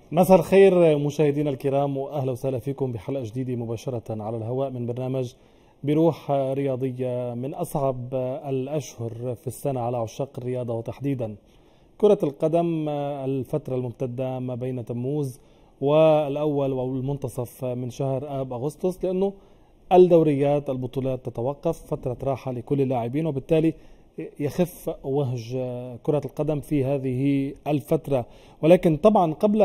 مساء الخير مشاهدينا الكرام، واهلا وسهلا فيكم بحلقه جديده مباشره على الهواء من برنامج بروح رياضيه. من اصعب الاشهر في السنه على عشاق الرياضه وتحديدا كره القدم، الفتره الممتده ما بين تموز والاول والمنتصف من شهر اب اغسطس، لانه الدوريات البطولات تتوقف، فتره راحه لكل اللاعبين، وبالتالي يخف وهج كرة القدم في هذه الفترة. ولكن طبعا قبل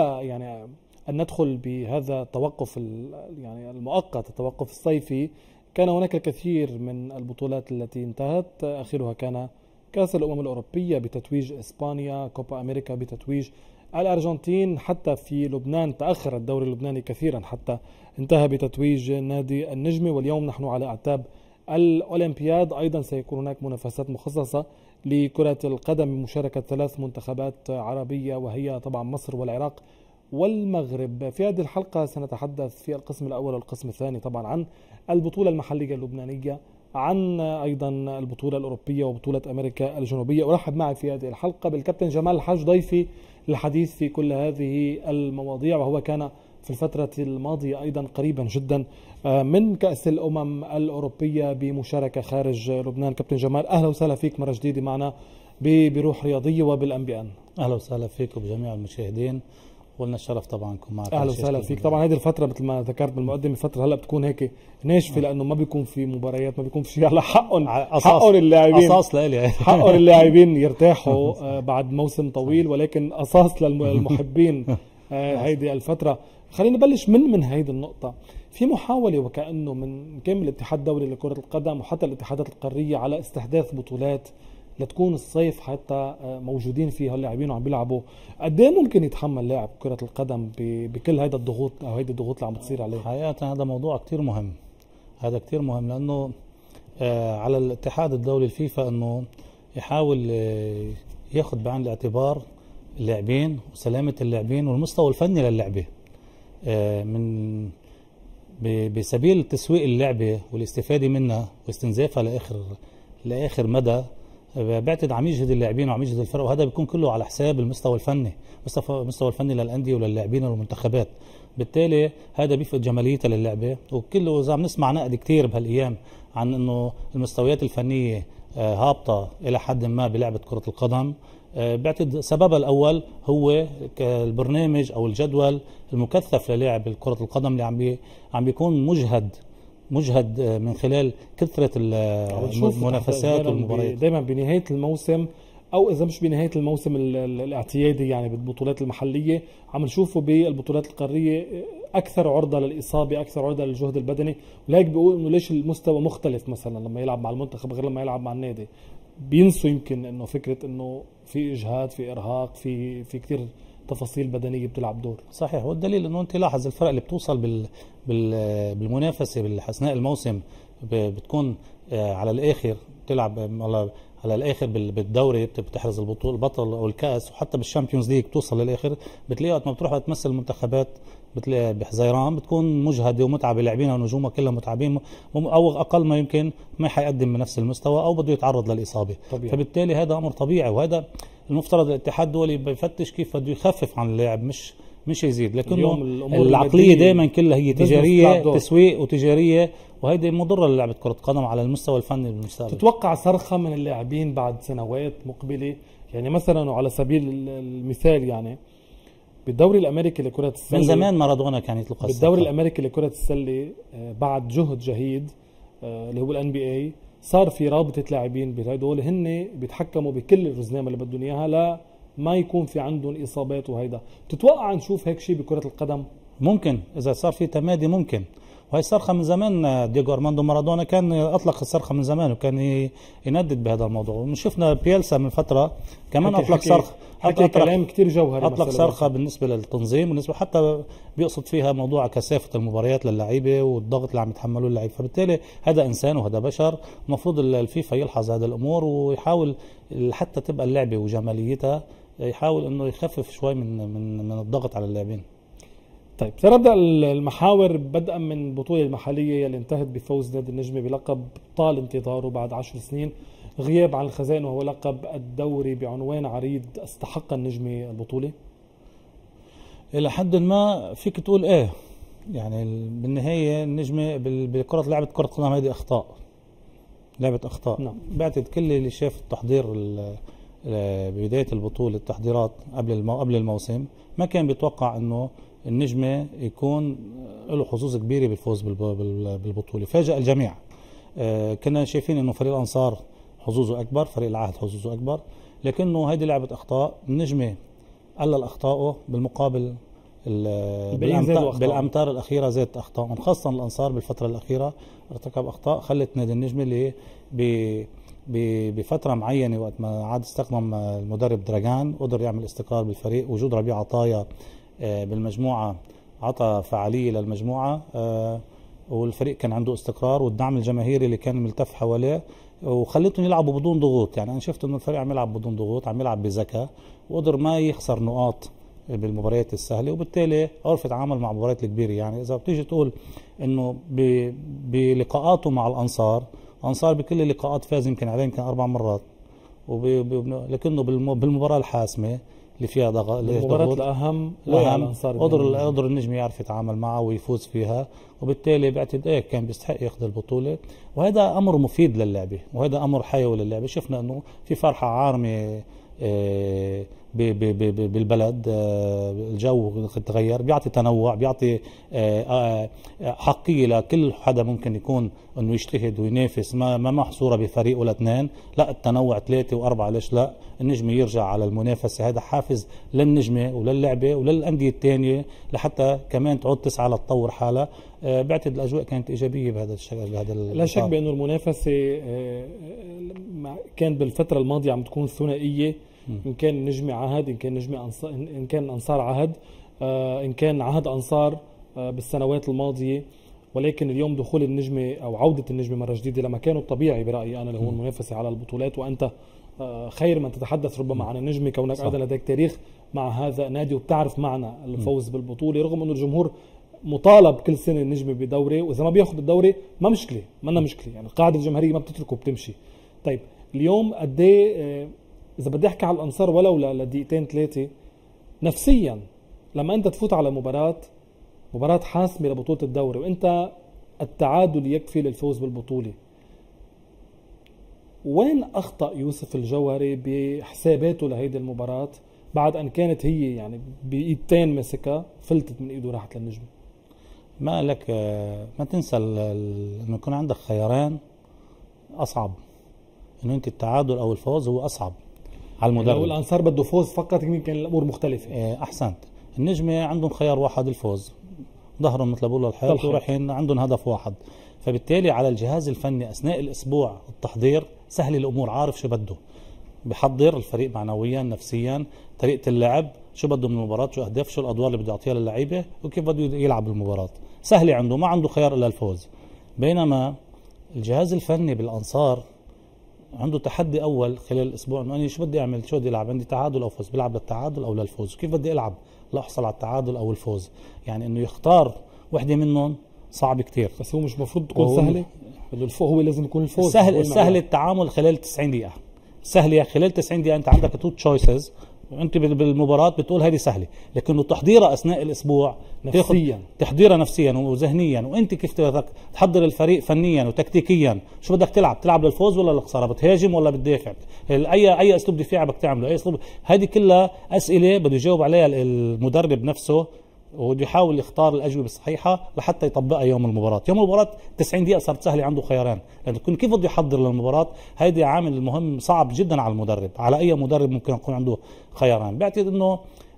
أن ندخل بهذا التوقف المؤقت، التوقف الصيفي، كان هناك الكثير من البطولات التي انتهت. آخرها كان كأس الأمم الأوروبية بتتويج إسبانيا، كوبا أمريكا بتتويج الأرجنتين، حتى في لبنان تأخر الدوري اللبناني كثيرا حتى انتهى بتتويج نادي النجمة. واليوم نحن على أعتاب الأولمبياد، أيضا سيكون هناك منافسات مخصصة لكرة القدم بمشاركة 3 منتخبات عربية، وهي طبعا مصر والعراق والمغرب. في هذه الحلقة سنتحدث في القسم الأول والقسم الثاني طبعا عن البطولة المحلية اللبنانية، عن أيضا البطولة الأوروبية وبطولة أمريكا الجنوبية. أرحب معي في هذه الحلقة بالكابتن جمال الحاج، ضيفي للحديث في كل هذه المواضيع، وهو كان في الفترة الماضية أيضا قريبا جدا من كأس الأمم الأوروبية بمشاركة خارج لبنان. كابتن جمال، أهلا وسهلا فيك مرة جديدة معنا بروح رياضية وبالأنبياء. أهلا وسهلا فيك وبجميع المشاهدين، ولنا الشرف طبعا نكون معك. أهلا وسهلا فيك. طبعا هذه الفترة مثل ما ذكرت بالمقدمة، الفترة هلا بتكون هيك ناشفة، لأنه ما بيكون في مباريات، ما بيكون في شيء. على حقهم اللاعبين، أساس لإلي حقهم اللاعبين يرتاحوا بعد موسم طويل، ولكن أساس للمحبين هيدي الفترة. خلينا نبلش من هيدي النقطة. في محاولة وكأنه من كامل الاتحاد الدولي لكرة القدم وحتى الاتحادات القارية على استحداث بطولات لتكون الصيف حتى موجودين فيها اللاعبين وعم بيلعبوا. قد ايه ممكن يتحمل لاعب كرة القدم بكل هيدا الضغوط او هيدي الضغوط اللي عم بتصير عليه؟ حقيقة هذا موضوع كتير مهم، هذا كتير مهم، لأنه على الاتحاد الدولي الفيفا أنه يحاول ياخذ بعين الاعتبار اللاعبين وسلامة اللاعبين والمستوى الفني للعبة، من بسبيل تسويق اللعبة والاستفادة منها واستنزافها لآخر مدى. بعتقد عم يجهد اللاعبين وعم يجهد الفرق، وهذا بيكون كله على حساب المستوى الفني، المستوى الفني للأندية وللاعبين والمنتخبات. بالتالي هذا بيفقد جماليتها للعبة، وكله إذا عم نسمع نقد كتير بهالأيام عن إنه المستويات الفنية هابطة إلى حد ما بلعبة كرة القدم. بعتقد سببها الأول هو البرنامج أو الجدول المكثف للاعب كرة القدم اللي عم بيكون مجهد من خلال كثرة المنافسات والمباريات. دائما بنهاية الموسم، او اذا مش بنهاية الموسم الاعتيادي يعني بالبطولات المحلية، عم نشوفه بالبطولات القارية اكثر عرضة للاصابة، اكثر عرضة للجهد البدني. ولهيك بيقول انه ليش المستوى مختلف مثلا لما يلعب مع المنتخب غير لما يلعب مع النادي. بينسوا يمكن انه فكرة انه في اجهاد، في ارهاق، في كثير تفاصيل بدنيه بتلعب دور. صحيح، والدليل انه انت لاحظ الفرق اللي بتوصل بالمنافسه اثناء الموسم بتكون على الاخر تلعب على الاخر بالدوري، بتحرز البطل او الكاس، وحتى بالشامبيونز ليج بتوصل للاخر. بتلاقي وقت ما بتروح تمثل المنتخبات بتلاقي بحزيران بتكون مجهده ومتعبه، لاعبينها ونجومها كلهم متعبين، او اقل ما يمكن ما حيقدم بنفس المستوى او بده يتعرض للاصابه طبيعي. فبالتالي هذا امر طبيعي، وهذا المفترض الاتحاد الدولي بيفتش كيف بده يخفف عن اللاعب، مش يزيد. لكنه العقليه دائما كلها هي تجاريه، تسويق وتجاريه، وهيدي مضره للعبه كره قدم على المستوى الفني بالمستقبل. تتوقع صرخه من اللاعبين بعد سنوات مقبله؟ يعني مثلا وعلى سبيل المثال، يعني بالدوري الامريكي لكره السله من زمان مارادونا كان يطلق بالدوري الامريكي لكره السله بعد جهد جهيد اللي هو الان بي اي، صار في رابطه لاعبين بهدول هن بيتحكموا بكل الرزنامه اللي بدهم اياها لا ما يكون في عندهم اصابات. وهيدا بتتوقع نشوف هيك شيء بكره القدم؟ ممكن اذا صار في تمادي، ممكن. وهي صرخه من زمان. دييغو ارماندو مارادونا كان اطلق الصرخه من زمان وكان يندد بهذا الموضوع. وشفنا بيلسا من فتره كمان اطلق صرخه، حكى كلام كثير جوهري، اطلق صرخه بالنسبه للتنظيم، بالنسبه حتى بيقصد فيها موضوع كثافه المباريات للعيبه والضغط اللي عم يتحملوه اللعيبه. فبالتالي هذا انسان وهذا بشر، المفروض الفيفا يلحظ هذا الامور ويحاول حتى تبقى اللعبه وجماليتها، يحاول انه يخفف شوي من الضغط على اللاعبين. طيب سنبدأ المحاور بدءا من البطولة المحلية اللي انتهت بفوز نادي النجمة بلقب طال انتظاره بعد 10 سنين غياب عن الخزائن، وهو لقب الدوري بعنوان عريض. استحق النجمة البطولة؟ الى حد ما فيك تقول ايه، يعني بالنهايه النجمه بكره لعبه كره قدم هذه اخطاء، لعبه اخطاء. نعم. بعتقد كل اللي شاف التحضير بدايه البطوله، التحضيرات قبل الموسم، ما كان بيتوقع انه النجمه يكون له حظوظ كبيره بالفوز بالبطوله. فاجأ الجميع. كنا شايفين انه فريق الانصار حظوظه اكبر، فريق العهد حظوظه اكبر، لكنه هذه لعبه اخطاء. النجمه قلل اخطائه، بالمقابل بالامتار الاخيره زادت اخطائهم، خاصه الانصار بالفتره الاخيره ارتكب اخطاء خلت نادي النجمه اللي بفتره معينه وقت ما عاد استخدم المدرب دراجان قدر يعمل استقرار بالفريق. وجود ربيع عطايا بالمجموعه عطى فعاليه للمجموعه، والفريق كان عنده استقرار، والدعم الجماهيري اللي كان ملتف حواليه وخليتهم يلعبوا بدون ضغوط. يعني انا شفت انه الفريق عم يلعب بدون ضغوط، عم يلعب بذكاء، وقدر ما يخسر نقاط بالمباريات السهله، وبالتالي عرف يتعامل مع المباريات الكبيره. يعني اذا بتيجي تقول انه بلقاءاته مع الانصار بكل اللقاءات فاز يمكن عليه يمكن 4 مرات، لكنه بالمباراه الحاسمه اللي فيها ضغط، المباراة الأهم قدر النجم يعرف يتعامل معه ويفوز فيها، وبالتالي بعتقد كان بيستحق ياخذ البطولة. وهذا أمر مفيد للعبة، وهذا أمر حيوي للعبة. شفنا أنه في فرحة عارمة بالبلد، الجو تغير، بيعطي تنوع، بيعطي حقية لكل حدا ممكن يكون انه يجتهد وينافس، ما محصورة بفريق ولا 2، لا التنوع 3 و4. ليش لا النجمة يرجع على المنافسة؟ هذا حافز للنجمة وللعبة وللأندية الثانية لحتى كمان تعود تسعى لتطور حالها. بعتقد الأجواء كانت إيجابية بهذا الشكل. لا شك بأنه المنافسة كان بالفترة الماضية عم تكون ثنائية، إن كان النجمة عهد، إن كان نجمة إن كان أنصار عهد، إن كان عهد أنصار بالسنوات الماضية. ولكن اليوم دخول النجمة أو عودة النجمة مرة جديدة لمكانه الطبيعي برأيي أنا، اللي هو المنافسة على البطولات. وأنت خير من تتحدث ربما عن النجمة كونك أيضا لديك تاريخ مع هذا النادي وبتعرف معنى الفوز بالبطولة، رغم أنه الجمهور مطالب كل سنة النجمة بدوري، وإذا ما بياخذ الدوري ما مشكلة، ما مشكلة، يعني القاعدة الجماهيرية ما بتتركه بتمشي. طيب اليوم قد ايه إذا بدي أحكي على الأنصار ولو لدقيقتين 3، نفسيا لما أنت تفوت على مباراة حاسمة لبطولة الدوري وأنت التعادل يكفي للفوز بالبطولة، وين أخطأ يوسف الجوهري بحساباته لهيدي المباراة بعد أن كانت هي يعني بإيدتين مسكها فلتت من إيده راحت للنجم؟ ما لك ما تنسى إنه يكون عندك خيارين أصعب، إنه أنت التعادل أو الفوز هو أصعب على المدرب. لو الأنصار بده فوز فقط يمكن الأمور مختلفة. أحسنت. النجمة عندهم خيار واحد الفوز، ظهرهم مثل بقولوا الحياة ورايحين عندهم هدف واحد. فبالتالي على الجهاز الفني أثناء الأسبوع التحضير سهل الأمور، عارف شو بده، بحضر الفريق معنويا نفسيا، طريقة اللعب، شو بده من المباراة، شو أهداف، شو الأدوار اللي بده يعطيها للعيبة، وكيف بده يلعب المباراة. سهلة عنده، ما عنده خيار إلا الفوز. بينما الجهاز الفني بالأنصار عنده تحدي أول خلال الأسبوع، إنه أنا شو بدي أعمل، شو بدي ألعب، عندي تعادل أو فوز، بلعب للتعادل أو للفوز، كيف بدي ألعب لأحصل على التعادل أو الفوز. يعني إنه يختار وحدة منهم صعب كتير. بس هو مش مفروض تكون سهلة، هو لازم يكون الفوز. سهل التعامل خلال 90 دقيقة، سهلة خلال 90 دقيقة. أنت عندك 2 تشويسز، وأنت بالمباراة بتقول هذه سهلة، لكنه تحضيرها أثناء الأسبوع نفسيا، تحضيرها نفسيا وذهنيا، وأنت كيف بدك تحضر الفريق فنيا وتكتيكيا، شو بدك تلعب للفوز ولا للخسارة، بتهاجم ولا بتدافع، أي أسلوب دفاع بدك تعمله، أي أسلوب. هذه كلها أسئلة بده يجاوب عليها المدرب نفسه، وبده يحاول يختار الأجوبة الصحيحة لحتى يطبقها يوم المباراة. يوم المباراة 90 دقيقة صارت سهلة، عنده خيارين، لأنه يكون كيف بده يحضر للمباراة. هيدي عامل مهم صعب جدا على المدرب، على أي مدرب ممكن يكون عنده خيارين. بعتقد إنه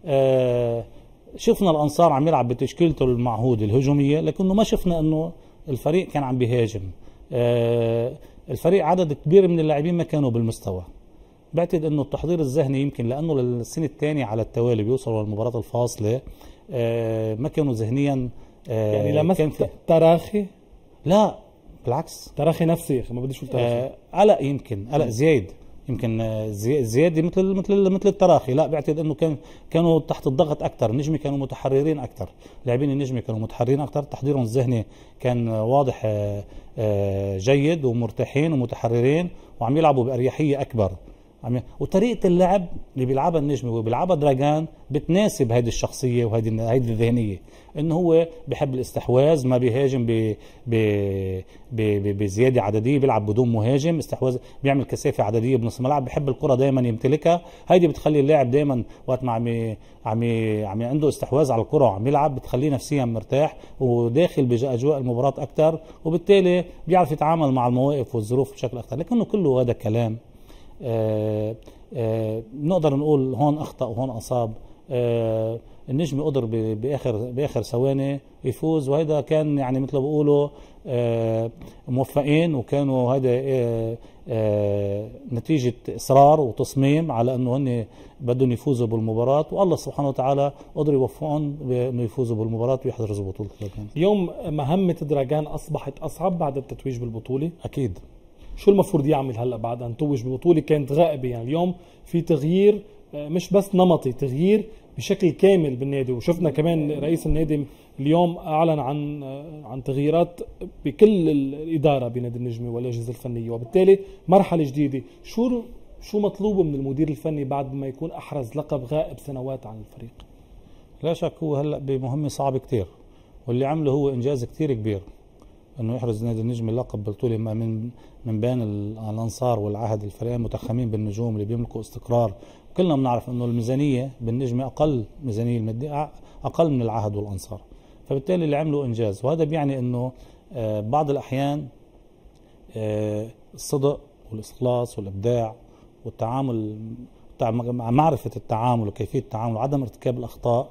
شفنا الأنصار عم يلعب بتشكيلته المعهودة الهجومية، لكنه ما شفنا إنه الفريق كان عم بيهاجم. الفريق عدد كبير من اللاعبين ما كانوا بالمستوى. بعتقد إنه التحضير الذهني يمكن لأنه للسنة الثانية على التوالي بيوصلوا للمباراة الفاصلة، ما كانوا ذهنيا يعني لمست تراخي؟ لا بالعكس، تراخي نفسي، ما بديش اقول تراخي، قلق، يمكن قلق زايد، يمكن زياده مثل التراخي. لا بعتقد انه كانوا تحت الضغط اكثر، النجمه كانوا متحررين اكثر، لاعبين النجمه كانوا متحررين اكثر، تحضيرهم الذهني كان واضح جيد، ومرتاحين ومتحررين وعم يلعبوا باريحيه اكبر وطريقه اللعب اللي بيلعبها النجمي وبيلعبها دراجان بتناسب هذه الشخصيه وهذه الذهنيه، انه هو بحب الاستحواذ، ما بيهاجم بزياده عدديه، بيلعب بدون مهاجم، استحواذ، بيعمل كثافه عدديه بنص الملعب، بحب الكره دائما يمتلكها. هيدي بتخلي اللاعب دائما وقت ما عم عنده استحواذ على الكره وعم يلعب بتخليه نفسيا مرتاح وداخل باجواء المباراه اكثر، وبالتالي بيعرف يتعامل مع المواقف والظروف بشكل اكثر. لكنه كله هذا كلام نقدر نقول هون اخطا وهون اصاب. النجم قدر باخر ثواني يفوز، وهذا كان يعني مثل ما بيقولوا موفقين، وكانوا هذا نتيجة إصرار وتصميم على أنه هن بدهم يفوزوا بالمباراة، والله سبحانه وتعالى قدر يوفقهم بأنه يفوزوا بالمباراة ويحرزوا بطولة دراجان. اليوم مهمة دراجان أصبحت أصعب بعد التتويج بالبطولة؟ أكيد. شو المفروض يعمل هلأ بعد أن توج ببطولة كانت غائبة؟ يعني اليوم في تغيير مش بس نمطي، تغيير بشكل كامل بالنادي، وشفنا كمان رئيس النادي اليوم أعلن عن تغييرات بكل الإدارة بنادي النجمة والأجهزة الفنية، وبالتالي مرحلة جديدة. شو مطلوب من المدير الفني بعد ما يكون أحرز لقب غائب سنوات عن الفريق؟ لا شك هو هلأ بمهمة صعبة كتير، واللي عمله هو إنجاز كتير كبير انه يحرز نادي النجم اللقب بطولة من بين الانصار والعهد، الفريقين متخمين بالنجوم اللي بيملكوا استقرار. كلنا بنعرف انه الميزانية بالنجم اقل ميزانية المادية، اقل من العهد والانصار، فبالتالي اللي عملوا انجاز. وهذا بيعني انه بعض الاحيان الصدق والاخلاص والابداع والتعامل، معرفة التعامل وكيفية التعامل وعدم ارتكاب الاخطاء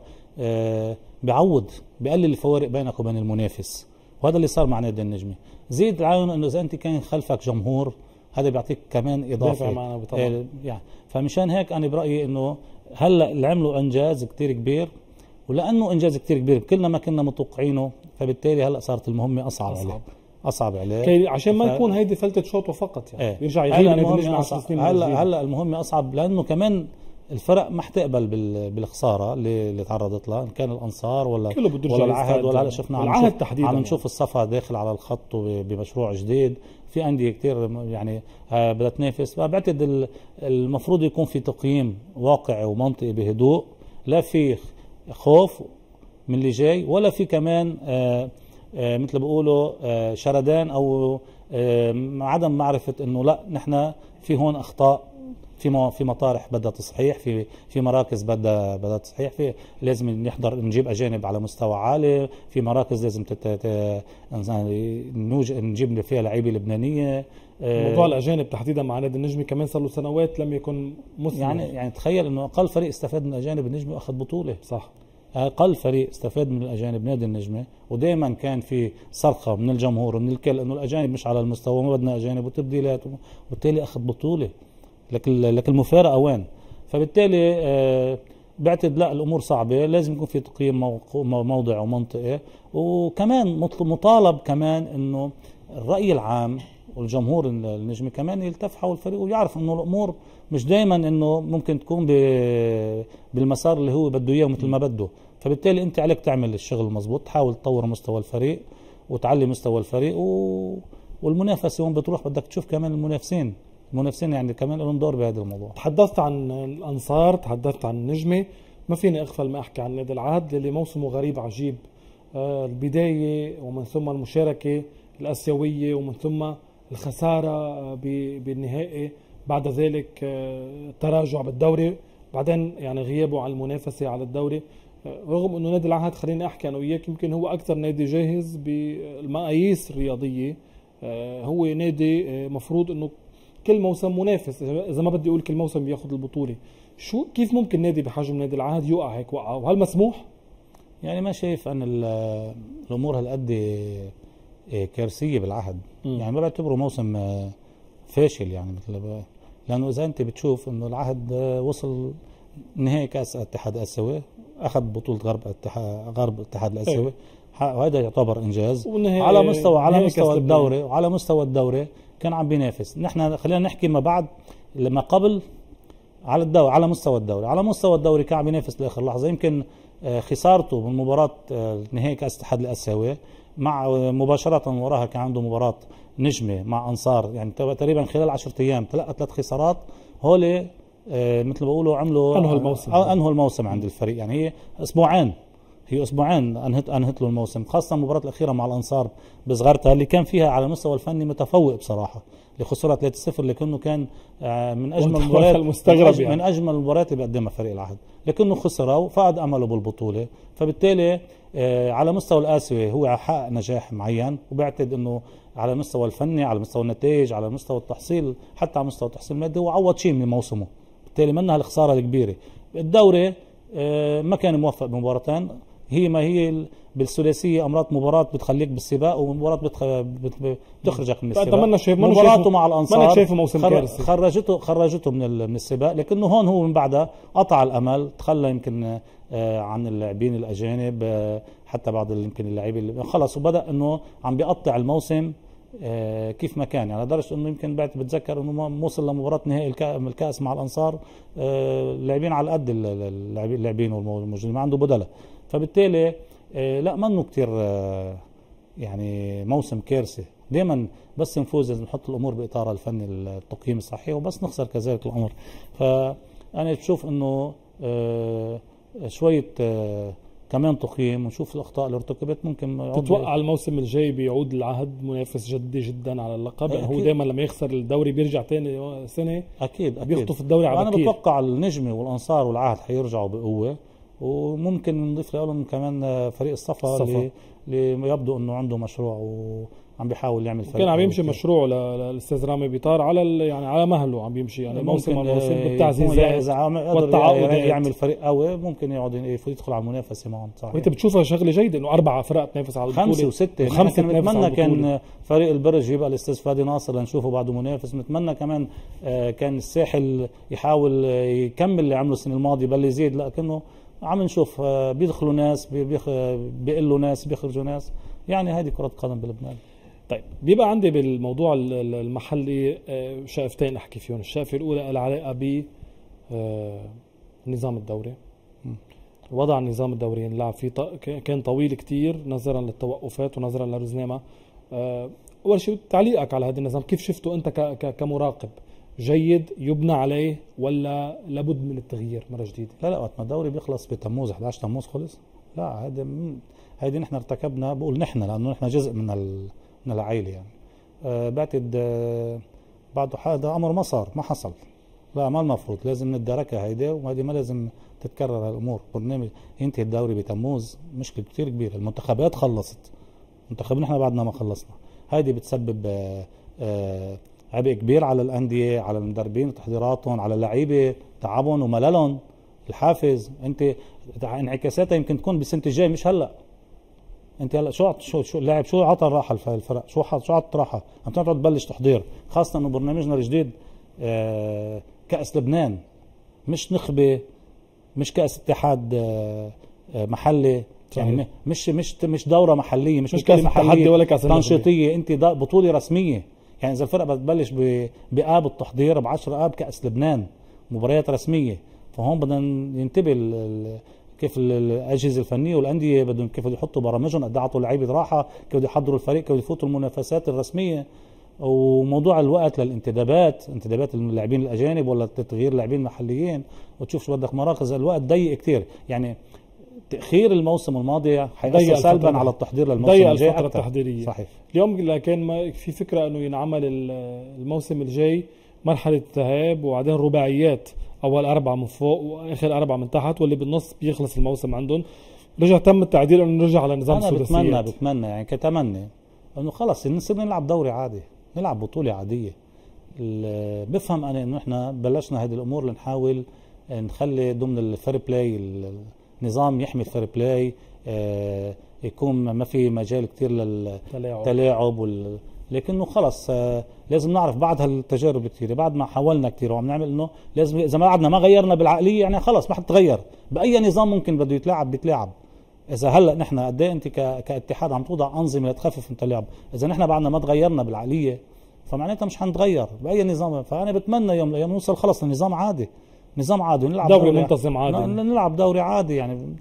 بيقلل الفوارق بينك وبين المنافس، وهذا اللي صار مع نادي النجمة. زيد العون انه اذا انت كان خلفك جمهور هذا بيعطيك كمان اضافه يعني. فمشان هيك انا برايي انه هلا اللي عملوا انجاز كتير كبير، ولانه انجاز كتير كبير كلنا ما كنا متوقعينه، فبالتالي هلا صارت المهمه اصعب عليه عشان ما يكون هيدي فلتة شوطه فقط يعني يرجع يغيب نادي النجمة 10 سنين. هلا المهمه اصعب لانه كمان الفرق ما حتقبل بالخساره اللي تعرضت لها، ان كان الانصار ولا العهد، ولا هلا شفنا عم نشوف الصفا داخل على الخط بمشروع جديد، في انديه كثير يعني بدها تنافس. فبعتقد المفروض يكون في تقييم واقعي ومنطقي بهدوء، لا في خوف من اللي جاي ولا في كمان مثل بيقولوا شردان او عدم معرفه انه لا نحن في هون اخطاء، في مطارح بدها تصحيح، في مراكز بدها تصحيح، في لازم نجيب اجانب على مستوى عالي، في مراكز لازم نجيب فيها لعيبه لبنانيه. موضوع الاجانب تحديدا مع نادي النجمه كمان صار له سنوات لم يكن مثمر. يعني تخيل انه اقل فريق استفاد من الاجانب النجمه واخذ بطوله. صح، اقل فريق استفاد من الاجانب نادي النجمه، ودائما كان في صرخه من الجمهور ومن الكل انه الاجانب مش على المستوى، ما بدنا اجانب وتبديلات، وبالتالي اخذ بطوله. لكن المفارقه وين؟ فبالتالي بعتقد لا الامور صعبه، لازم يكون في تقييم موضع ومنطقي، وكمان مطالب كمان انه الراي العام والجمهور النجمي كمان يلتف حول الفريق ويعرف انه الامور مش دائما انه ممكن تكون بالمسار اللي هو بده اياه مثل ما بده. فبالتالي انت عليك تعمل الشغل المضبوط، تحاول تطور مستوى الفريق وتعلي مستوى الفريق، والمنافسه وين بتروح بدك تشوف كمان المنافسين يعني كمان لهم دور بهذا الموضوع. تحدثت عن الانصار، تحدثت عن النجمه، ما فيني اغفل ما احكي عن نادي العهد اللي موسمه غريب عجيب. البدايه ومن ثم المشاركه الاسيويه ومن ثم الخساره بالنهائي، بعد ذلك تراجع بالدوري، بعدين يعني غيابه عن المنافسه على الدوري. رغم انه نادي العهد خليني احكي انا وياك يمكن هو اكثر نادي جاهز بالمقاييس الرياضيه، هو نادي مفروض انه كل موسم منافس، اذا ما بدي اقول كل موسم بياخذ البطوله. كيف ممكن نادي بحجم نادي العهد يوقع هيك وقعه، وهل مسموح؟ يعني ما شايف ان الامور هالقد كارثيه بالعهد. يعني ما بعتبره موسم فاشل يعني مثل لانه اذا انت بتشوف انه العهد وصل نهائي كاس الاتحاد الاسيوي، اخذ بطوله غرب الاتحاد الاسيوي، وهذا يعتبر انجاز على مستوى الدوري، وعلى مستوى الدوري كان عم بينافس. نحن خلينا نحكي ما قبل على مستوى الدوري كان عم بينافس لاخر لحظه. يمكن خسارته من مباراه نهائي كاس الاتحاد الاسيوي مع مباشره وراها كان عنده مباراه نجمه مع انصار، يعني تقريبا خلال 10 ايام 3 خسارات. هول مثل ما بقولوا عملوا انهوا الموسم عند الفريق. يعني هي اسبوعين انهت له الموسم، خاصه المباراه الاخيره مع الانصار بصغرتها اللي كان فيها على المستوى الفني متفوق بصراحه، اللي خسرها 3-0 لكنه كان من اجمل المباريات من اجمل المباريات اللي بيقدمها فريق العهد، لكنه خسرها وفقد امله بالبطوله. فبالتالي على مستوى الاسيوي هو حقق نجاح معين، وبعتقد انه على المستوى الفني، على مستوى النتائج، على مستوى التحصيل، حتى على مستوى التحصيل المادي هو عوض شيء من موسمه، بالتالي منها الخساره الكبيره. الدوري ما كان موفق بمباراتين، هي ما هي بالثلاثيه امرات مباراه بتخليك بالسباق ومباراه بتخرجك من السباق. مباراته مع الانصار خرجته من السباق، لكنه هون هو من بعدها قطع الامل، تخلى يمكن عن اللاعبين الاجانب، حتى بعض يمكن اللاعبين خلص، وبدا انه عم بيقطع الموسم كيف ما كان، يعني لدرجه انه يمكن بتذكر انه وصل لمباراه نهائي الكاس مع الانصار اللاعبين على قد اللاعبين والموجودين ما عنده بدله. فبالتالي لا منه كتير يعني موسم كارثي. دائما بس نفوز لازم نحط الامور باطارها الفني التقييم الصحيح، وبس نخسر كذلك الامر. فانا بشوف انه شويه كمان تقييم ونشوف الاخطاء اللي ارتكبت. ممكن تتوقع الموسم الجاي بيعود العهد منافس جدي جدا على اللقب؟ هو دائما لما يخسر الدوري بيرجع ثاني سنه اكيد بيخطف الدوري على بكير. انا بتوقع النجمه والانصار والعهد حيرجعوا بقوه، وممكن نضيف لهم كمان فريق الصفا اللي يبدو انه عنده مشروع وعم بيحاول يعمل فريق. كان عم يمشي مشروع للاستاذ رامي بيطار على يعني على مهله عم بيمشي، يعني موسم بالتعزيزات والتعاقد يعمل فريق قوي، ممكن يقعد يدخل على المنافسه معهم. صحيح. وانت بتشوفها شغله جيده انه 4 فرق تنافس على البطوله، 5 و6. كان نتمنى كان فريق البرج يبقى الاستاذ فادي ناصر لنشوفه بعده منافس. نتمنى كمان كان الساحل يحاول يكمل اللي عمله السنه الماضيه بل يزيد، لكنه عم نشوف بيدخلوا ناس بيقلوا ناس بيخرجوا ناس، يعني هذه كرة قدم بلبنان. طيب بيبقى عندي بالموضوع المحلي شائفتين احكي فيهم. الشائفة الأولى العلاقة ب النظام الدوري. وضع النظام الدوري اللعب فيه كان طويل كتير نظرا للتوقفات ونظرا للرزنامة. أول شيء تعليقك على هذا النظام، كيف شفته أنت كمراقب؟ جيد يبنى عليه ولا لابد من التغيير مرة جديدة؟ لا وقت ما الدوري بيخلص بتموز 11 تموز خلص. لا هيدي نحن ارتكبنا، بقول نحن لانه نحن جزء من العائله يعني. بعتقد بعده هذا امر ما صار ما حصل. لا ما المفروض، لازم نتداركها هيدي، وهذه ما لازم تتكرر الامور. برنامج ينتهي الدوري بتموز مشكله كثير كبيره. المنتخبات خلصت، منتخب نحن بعدنا ما خلصنا. هيدي بتسبب عبء كبير على الانديه، على المدربين وتحضيراتهم، على اللعيبه تعبهم ومللهم. الحافز انت انعكاساتها يمكن تكون بالسنه الجاي مش هلا. انت هلا شو اللاعب شو عطى الراحه الفرق، شو عطى راحه؟ انت تقعد تبلش تحضير، خاصه انه برنامجنا الجديد كاس لبنان مش نخبه، مش كاس اتحاد محلي، يعني مش دوره محليه، مش كاس محليه ولا كاس تنشيطيه، انت بطوله رسميه. يعني اذا الفرقه بتبلش بآب التحضير ب10 آب كاس لبنان مباريات رسميه، فهون بدنا ينتبه كيف الاجهزه الفنيه والانديه بدهم كيف يحطوا برامجهم، قد يعطوا اللعيبه راحه، كيف يحضروا الفريق، كيف يفوتوا المنافسات الرسميه. وموضوع الوقت للانتدابات، انتدابات اللاعبين الاجانب ولا تغيير اللاعبين المحليين، وتشوف شو بدك مراكز، الوقت ضيق كثير. يعني تاخير الموسم الماضي حيأثر سلبا على التحضير للموسم الجاي. الفتره التحضيريه صحيح. اليوم كان في فكره انه ينعمل الموسم الجاي مرحله ذهاب وبعدين رباعيات، اول 4 من فوق واخر 4 من تحت، واللي بالنص بيخلص الموسم عندهم. رجع تم التعديل انه نرجع على نظام الثلاثيات. انا بتمنى يعني كتمنى انه خلص نصير نلعب دوري عادي، نلعب بطوله عاديه. بفهم انا انه احنا بلشنا هذه الامور لنحاول نخلي ضمن الفير بلاي، النظام يحمي الفير بلاي، يكون ما في مجال كتير للتلاعب لكنه خلص لازم نعرف بعد هالتجارب الكثيره، بعد ما حاولنا كثير وعم نعمل انه لازم اذا ما قعدنا ما غيرنا بالعقليه يعني خلص ما حتتغير. باي نظام ممكن بده يتلاعب بيتلاعب. اذا هلا نحن قد ايه انت كاتحاد عم توضع انظمه لتخفف من التلاعب، اذا نحن بعدنا ما تغيرنا بالعقليه فمعناتها مش حنتغير باي نظام. فانا بتمنى يوم من الايام نوصل خلص لنظام عادي، نظام عادي ونلعب دوري منتظم عادي، نلعب دوري عادي يعني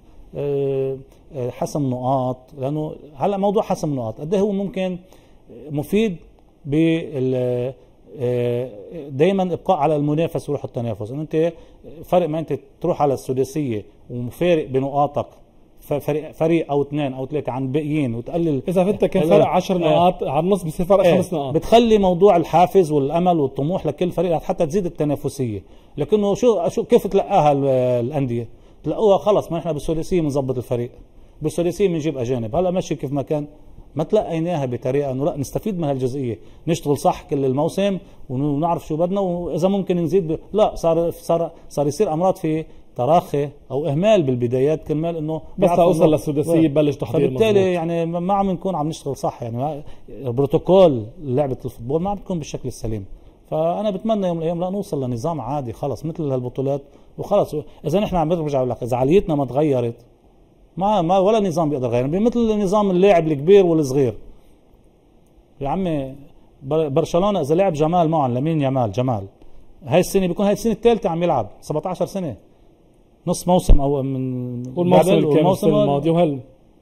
حسم نقاط. لانه هلا موضوع حسم نقاط قد ايه هو ممكن مفيد دائما ابقاء على المنافس وروح التنافس. انه انت فرق ما انت تروح على السداسيه ومفارق بنقاطك فريق او اثنين او ثلاثه عن باقيين وتقلل. اذا فت كان فرق 10 نقاط على النص بصير فرق 5 نقاط. بتخلي موضوع الحافز والامل والطموح لكل فريق حتى تزيد التنافسيه. لكنه شو كيف تلقاها الانديه؟ تلقوها خلص ما احنا بالثلاثيه بنظبط الفريق، بالثلاثيه بنجيب اجانب. هلا ماشي كيف ما كان، ما تلقيناها بطريقه انه لا نستفيد من هالجزئيه، نشتغل صح كل الموسم ونعرف شو بدنا، واذا ممكن نزيد لا صار يصير امراض في تراخي او اهمال بالبدايات كرمال انه بس اوصل للسداسيه ببلش تحضير. فبالتالي يعني ما عم نكون عم نشتغل صح، يعني بروتوكول لعبه الفوتبول ما عم بتكون بالشكل السليم. فانا بتمنى يوم من الايام لا نوصل لنظام عادي خلص مثل هالبطولات وخلص. اذا نحن عم برجع بقول لك اذا عاليتنا ما تغيرت ما ولا نظام بيقدر يغير، مثل نظام اللاعب الكبير والصغير. يا عمي برشلونه اذا لعب جمال معا لمين جمال هاي السنه بيكون هاي السنه الثالثه عم يلعب 17 سنه نص موسم او من والموسم الماضي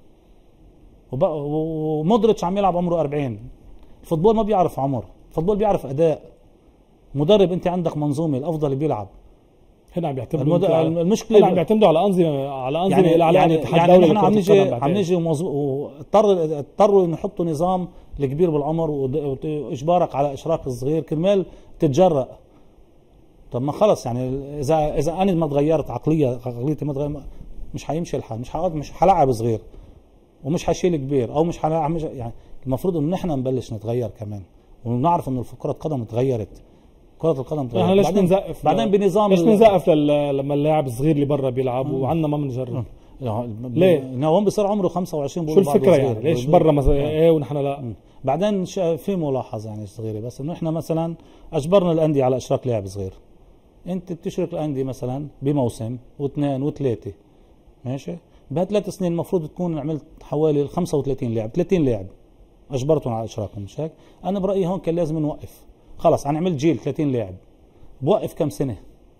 ومودريتش عم يلعب عمره 40. الفوتبول ما بيعرف عمر، الفوتبول بيعرف اداء. مدرب انت عندك منظومه الافضل بيلعب. هنا عم بيعتمدوا المشكله عم بيعتمدوا على انظمه يعني احنا عم نيجي اضطروا يحطوا نظام الكبير بالعمر واجبارك على اشراك الصغير كرمال تتجرأ. طب ما خلص يعني اذا انا ما تغيرت عقليتي ما تغير مش حيمشي الحال، مش حلعب صغير ومش حشيل كبير او مش حلعب. يعني المفروض انه نحن نبلش نتغير كمان ونعرف انه كرة القدم تغيرت. كرة القدم تغيرت. احنا ليش بنزقف بعدين بنظام ليش بنزقف لما اللاعب الصغير اللي برا بيلعب وعنا ما بنجرب؟ ليه؟ هون بصير عمره 25 شو الفكرة يعني؟ ليش برا مثلا ايه ونحن لا؟ بعدين في ملاحظة يعني صغيرة بس انه احنا مثلا اجبرنا الاندية على اشراك لاعب صغير. انت بتشرك الاندية مثلا بموسم واثنين وثلاثة ماشي؟ بهالثلاث سنين المفروض تكون عملت حوالي 35 لاعب 30 لاعب اجبرتهم على اشراكهم مش هيك؟ انا برايي هون كان لازم نوقف خلص. انا عملت جيل 30 لاعب بوقف كم سنه؟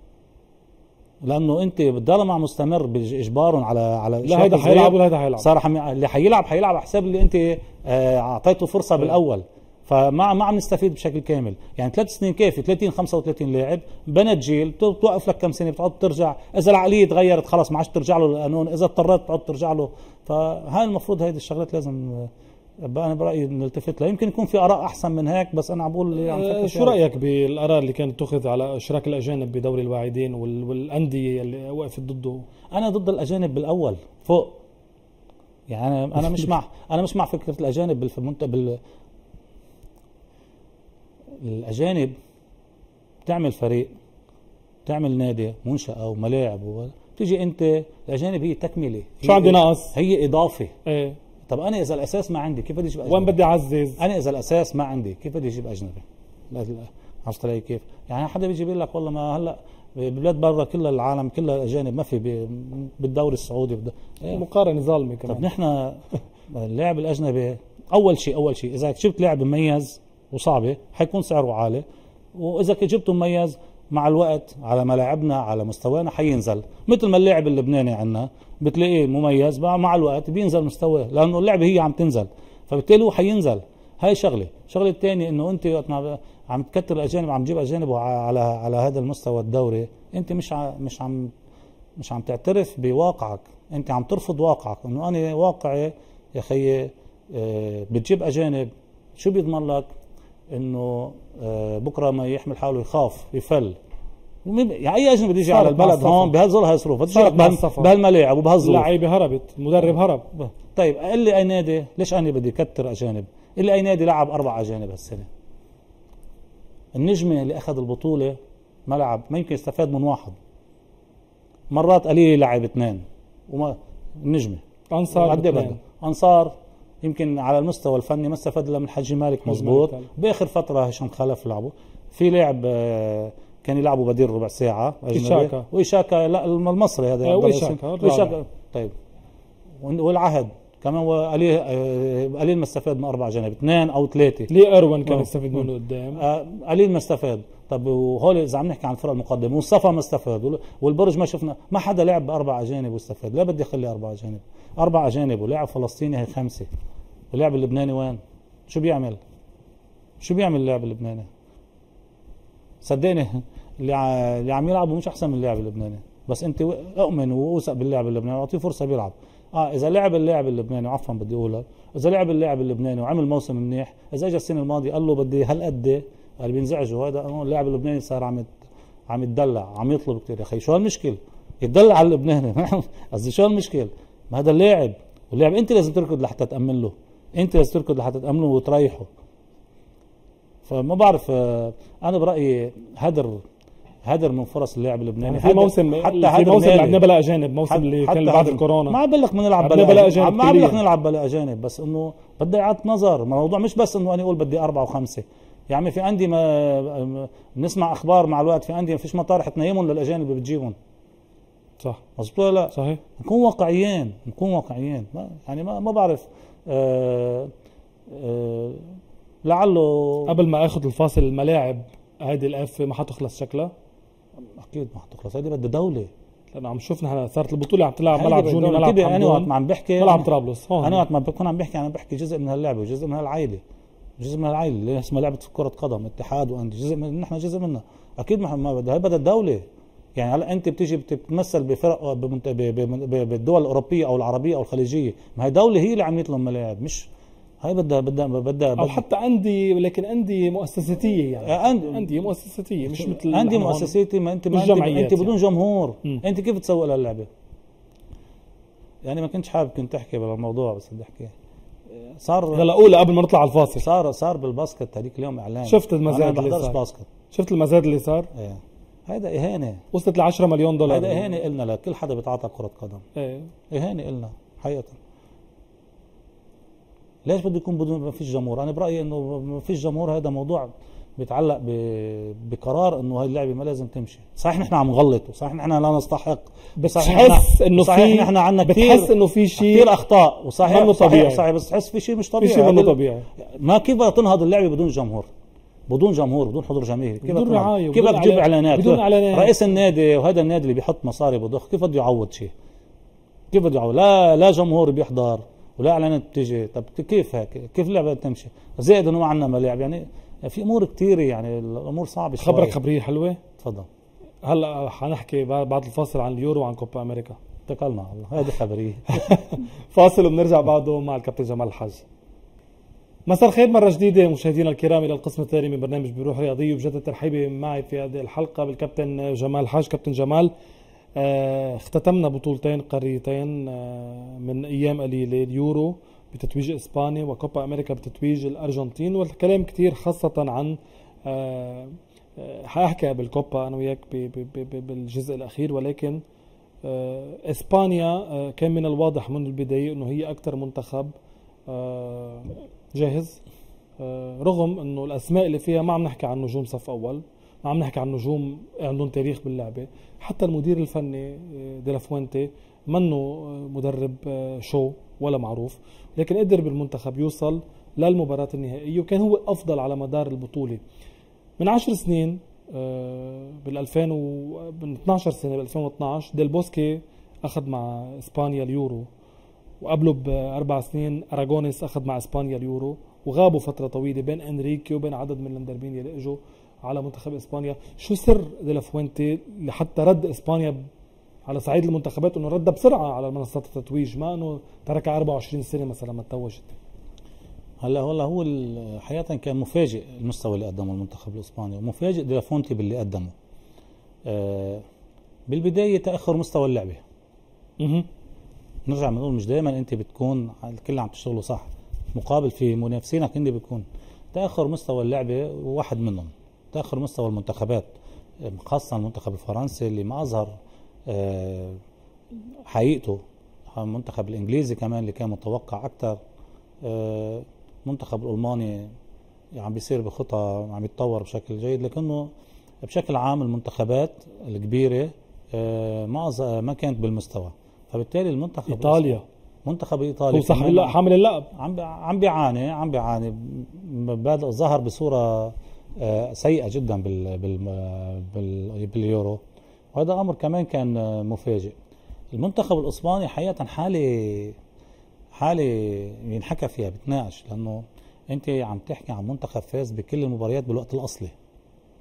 لانه انت طالما مستمر باجبارهم على لا هيدا حيلعب ولا هيدا حيلعب صار اللي حيلعب على حساب اللي انت اعطيته فرصه بالاول. فما عم نستفيد بشكل كامل. يعني 3 سنين كافي 30 35 لاعب بنت جيل توقف لك كم سنه بتقعد ترجع. اذا العقليه تغيرت خلص ما عادش ترجع له القانون، اذا اضطريت بتقعد ترجع له. فهاي المفروض هيدي الشغلات لازم انا برايي نلتفت لها. يمكن يكون في اراء احسن من هيك بس انا عم بقول شو رايك بالاراء اللي كانت تاخذ على اشراك الاجانب بدوري الواعدين والانديه اللي وقفت ضده؟ انا ضد الاجانب بالاول فوق. يعني انا مش مع فكره الاجانب الاجانب بتعمل فريق بتعمل نادي منشأة وملاعب بتيجي انت. الاجانب هي تكمله. شو عندي ناقص؟ هي اضافه. ايه طب انا اذا الاساس ما عندي كيف بدي اجيب اجنبي؟ وين بدي اعزز؟ انا اذا الاساس ما عندي كيف بدي اجيب اجنبي؟ عرفت علي كيف؟ يعني حدا بيجي بيقول لك والله ما هلا بلاد برا كل العالم كلها اجانب ما في بالدوري السعودي مقارنه ظالمه كمان. طب نحن اللاعب الاجنبي اول شيء اذا جبت لاعب مميز وصعبه حيكون سعره عالي، واذا جبته مميز مع الوقت على ملاعبنا على مستوانا حينزل. مثل ما اللاعب اللبناني عندنا بتلاقيه مميز مع الوقت بينزل مستواه لانه اللعبه هي عم تنزل، فبالتالي هو حينزل. هاي الشغله الثانيه انه انت وقت عم تكتر الاجانب عم تجيب اجانب على هذا المستوى الدوري، انت مش عم تعترف بواقعك، انت عم ترفض واقعك. انه انا واقعي يا خيي بتجيب اجانب شو بيضمن لك انه بكره ما يحمل حاله يخاف يفل؟ يعني اي اجنبي بده يجي على البلد هون بهالظل هالظروف بهالملاعب وبهالظروف اللعيبه هربت، المدرب هرب. طيب قال لي اي نادي ليش انا بدي كتر اجانب؟ قال لي اي نادي لعب 4 اجانب هالسنه. النجمه اللي اخذ البطوله ملعب ما يمكن يستفاد من واحد، مرات قليل لعب 2 النجمه انصار يمكن على المستوى الفني ما استفاد الا من حجي مالك مزبوط. باخر فتره هشام خلف لعبوا في لاعب كان يلعبوا بديل ربع ساعه وإشاكا لا المصري هذا وإشاكا. طيب والعهد كمان قليل ما استفاد من 4 اجانب 2 أو 3. ليه اروين كان يستفيد منه قدام قليل ما استفاد. طب وهول اذا عم نحكي عن الفرق المقدمه مصطفى ما استفاد والبرج ما شفنا ما حدا لعب ب4 اجانب واستفاد. لا بدي اخلي 4 اجانب 4 اجانب ولاعب فلسطيني هي 5 واللاعب اللبناني وين؟ شو بيعمل اللاعب اللبناني؟ صدقني اللي عم يلعبوا مش احسن من اللاعب اللبناني، بس انت اؤمن واوثق باللاعب اللبناني واعطيه فرصه بيلعب. اذا لعب اللاعب اللبناني، عفوا بدي اقولها، اذا لعب اللاعب اللبناني وعمل موسم منيح، اذا اجى السنه الماضيه قال له بدي هالقد اللي بينزعجوا هذا اللاعب اللبناني صار عم يتدلع، عم يطلب كثير. يا اخي شو هالمشكله؟ يتدلع على اللبناني قصدي شو هالمشكله؟ ما هذا اللاعب، واللاعب انت لازم تركض لحتى تامن له، انت لازم تركض لحتى تامنه وتريحه. فما بعرف، انا برايي هدر من فرص اللاعب اللبناني. في موسم لعبنا بلا اجانب، موسم اللي كان بعد الكورونا، ما بقول لك بنلعب بلا اجانب، ما بقول لك نلعب بلا اجانب، بس انه بدي اعاده نظر. الموضوع مش بس انه انا اقول بدي 4 و5. يعني في عندي ما بنسمع اخبار مع الوقت، في عندي ما فيش مطارح تنيمهم للاجانب اللي بتجيبهم. صح مظبوط ولا لا؟ صحيح. نكون واقعيين. يعني ما بعرف. لعله قبل ما اخذ الفاصل، الملاعب هذه القافه ما حتخلص شكلها؟ اكيد ما حتخلص، هذه بدها دوله. لانه عم شوف نحن صارت البطوله عم تلعب ملعب جوني، ملعب انا وقت ما عم بحكي ملعب طرابلس هون، انا وقت ما بكون عم بحكي، انا بحكي جزء من هاللعبه وجزء من هالعائله، جزء من العائله اللي اسمها لعبه كره قدم، اتحاد وانديه، جزء من نحن جزء منها. اكيد ما بدها الدوله. يعني هلا انت بتيجي بتتمثل بفرق بالدول الاوروبيه او العربيه او الخليجيه، ما هي دوله هي اللي عملت لهم ملاعب، مش هاي بدها او حتى عندي، ولكن عندي مؤسساتيه. يعني عندي مؤسساتيه مش مثل عندي مؤسساتي. ما انت انت بدون جمهور انت كيف تسوق للعبه؟ يعني ما كنتش حابب كنت احكي بالموضوع، بس بدي احكي. صار يلا قول قبل ما نطلع على الفاصل. صار بالباسكت هذيك اليوم اعلان. شفت المزاد اللي صار؟ باسكت. شفت المزاد اللي صار؟ ايه. هيدا اهانه، وصلت ل 10 مليون دولار. هيدا اهانه النا لكل حدا بيتعاطى كره قدم. ايه اهانه النا حقيقه. ليش بده يكون بدون ما فيش جمهور؟ انا برايي انه ما فيش جمهور هذا موضوع بيتعلق بقرار انه هاي اللعبه ما لازم تمشي. صحيح نحن عم نغلط، وصحيح نحن لا نستحق، بتحس انه في، نحن عندنا بتحس انه في شيء كثير اخطاء، وصحيح منه طبيعي. صحيح بس تحس في شيء مش طبيعي، في شيء منه طبيعي. ما كيف بدها تنهض اللعبه بدون جمهور، بدون حضور جماهيري؟ بدون رعايه، كيف بدها تجيب اعلانات؟ بدون اعلانات. رئيس النادي وهذا النادي اللي بيحط مصاري بضخ، كيف بده يعوض شيء؟ كيف بده يعوض؟ لا جمهور بيحضر ولا اعلانات بتيجي. طب كيف هيك؟ كيف اللعبه تمشي؟ زائد انه ما عندنا ملاعب. يعني في امور كثير، يعني الامور صعبه شوي. خبرك خبريه حلوه. تفضل. هلا حنحكي بعد الفاصل عن اليورو وعن كوبا امريكا. اتكلنا على الله، هذه خبريه. فاصل وبنرجع بعده مع الكابتن جمال الحاج. مساء الخير مرة جديدة مشاهدينا الكرام إلى القسم الثاني من برنامج بروح رياضية، وبجد ترحيبي معي في هذه الحلقة بالكابتن جمال الحاج. كابتن جمال، اختتمنا بطولتين قاريتين من أيام قليلة، اليورو بتتويج إسبانيا وكوبا أمريكا بتتويج الأرجنتين، والكلام كتير خاصة عن حأحكي بالكوبا أنا وياك بالجزء الأخير، ولكن إسبانيا كان من الواضح من البداية أنه هي أكثر منتخب جاهز، رغم انه الاسماء اللي فيها ما عم نحكي عن نجوم صف اول، ما عم نحكي عن نجوم عندهم تاريخ باللعبه. حتى المدير الفني دي لا فوينتي منه مدرب شو ولا معروف، لكن قدر بالمنتخب يوصل للمباراه النهائيه، وكان هو افضل على مدار البطوله. من 10 سنين بال 2000 من 12 سنه، بال 2012 ديل بوسكي اخذ مع اسبانيا اليورو، وقبله ب4 سنين اراغونيس اخذ مع اسبانيا اليورو، وغابوا فتره طويله بين انريكي وبين عدد من المدربين اللي اجوا على منتخب اسبانيا. شو سر دي لا فوينتي لحتى رد اسبانيا على صعيد المنتخبات، انه ردها بسرعه على منصات التتويج، ما انه تركها 24 سنه مثلا ما توجت؟ هلا هو حقيقه كان مفاجئ المستوى اللي قدمه المنتخب الاسباني، ومفاجئ دي لا فوينتي باللي قدمه. بالبدايه تاخر مستوى اللعبه. نرجع بنقول مش دائما انت بتكون الكل عم تشتغلوا صح، مقابل في منافسينك انت بتكون تاخر مستوى اللعبه، وواحد منهم تاخر مستوى المنتخبات، خاصه المنتخب الفرنسي اللي ما اظهر حقيقته، المنتخب الانجليزي كمان اللي كان متوقع اكثر، المنتخب الالماني عم بيصير بخطى، عم يتطور بشكل جيد، لكنه بشكل عام المنتخبات الكبيره ما كانت بالمستوى. فبالتالي المنتخب ايطاليا، منتخب ايطاليا هو صح حامل اللقب عم بيعاني ظهر بصوره سيئه جدا باليورو، وهذا امر كمان كان مفاجئ. المنتخب الاسباني حقيقه حاله ينحكى فيها بتناقش، لانه انت عم تحكي عن منتخب فاز بكل المباريات بالوقت الاصلي.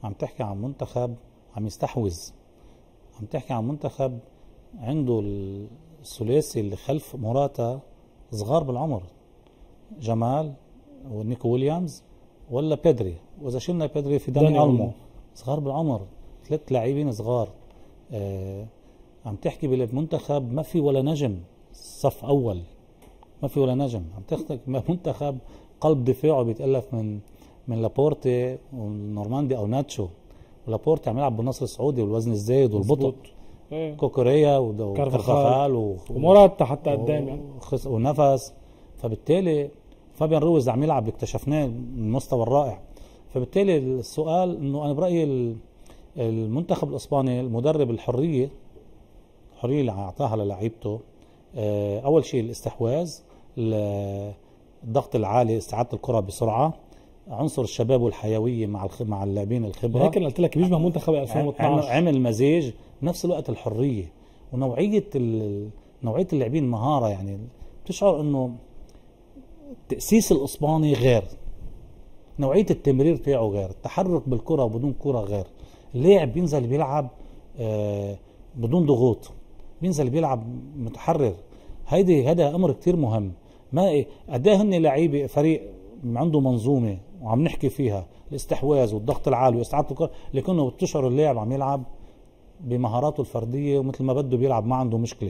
عم تحكي عن منتخب عم يستحوذ، عم تحكي عن منتخب عنده الثلاثي اللي خلف موراتا صغار بالعمر، جمال ونيكو ويليامز ولا بيدري، واذا شلنا بيدري في داني ألمو صغار بالعمر، 3 لاعبين صغار. عم تحكي بالمنتخب ما في ولا نجم صف اول، ما في ولا نجم. عم تحكي منتخب قلب دفاعه بيتالف من لابورتي ونورماندي او ناتشو، ولابورتي عم يلعب بالنصر السعودي والوزن الزايد والبطء، كوكوريا وكارفاخال وموراتا حتى قدام يعني ونفس. فبالتالي فابيان رويز عم يلعب، اكتشفناه المستوى الرائع. فبالتالي السؤال انه انا برايي المنتخب الاسباني المدرب الحريه اللي اعطاها للاعيبته، اول شيء الاستحواذ، الضغط العالي، استعاده الكره بسرعه، عنصر الشباب والحيويه مع اللاعبين الخبره. هيك قلت لك بيشبه منتخب 2012، عمل مزيج بنفس الوقت الحريه ونوعيه نوعيه اللاعبين مهاره. يعني بتشعر انه التاسيس الاسباني غير، نوعيه التمرير تاعه غير، التحرك بالكره وبدون كره غير. اللاعب بينزل بيلعب بدون ضغوط، بينزل بيلعب متحرر. هذا امر كتير مهم. ما قد ايه هن لعيبه فريق عنده منظومه وعم نحكي فيها الاستحواذ والضغط العالي واستعاده الكره، لكنه بتشعر اللاعب عم يلعب بمهاراته الفرديه ومثل ما بده بيلعب، ما عنده مشكله.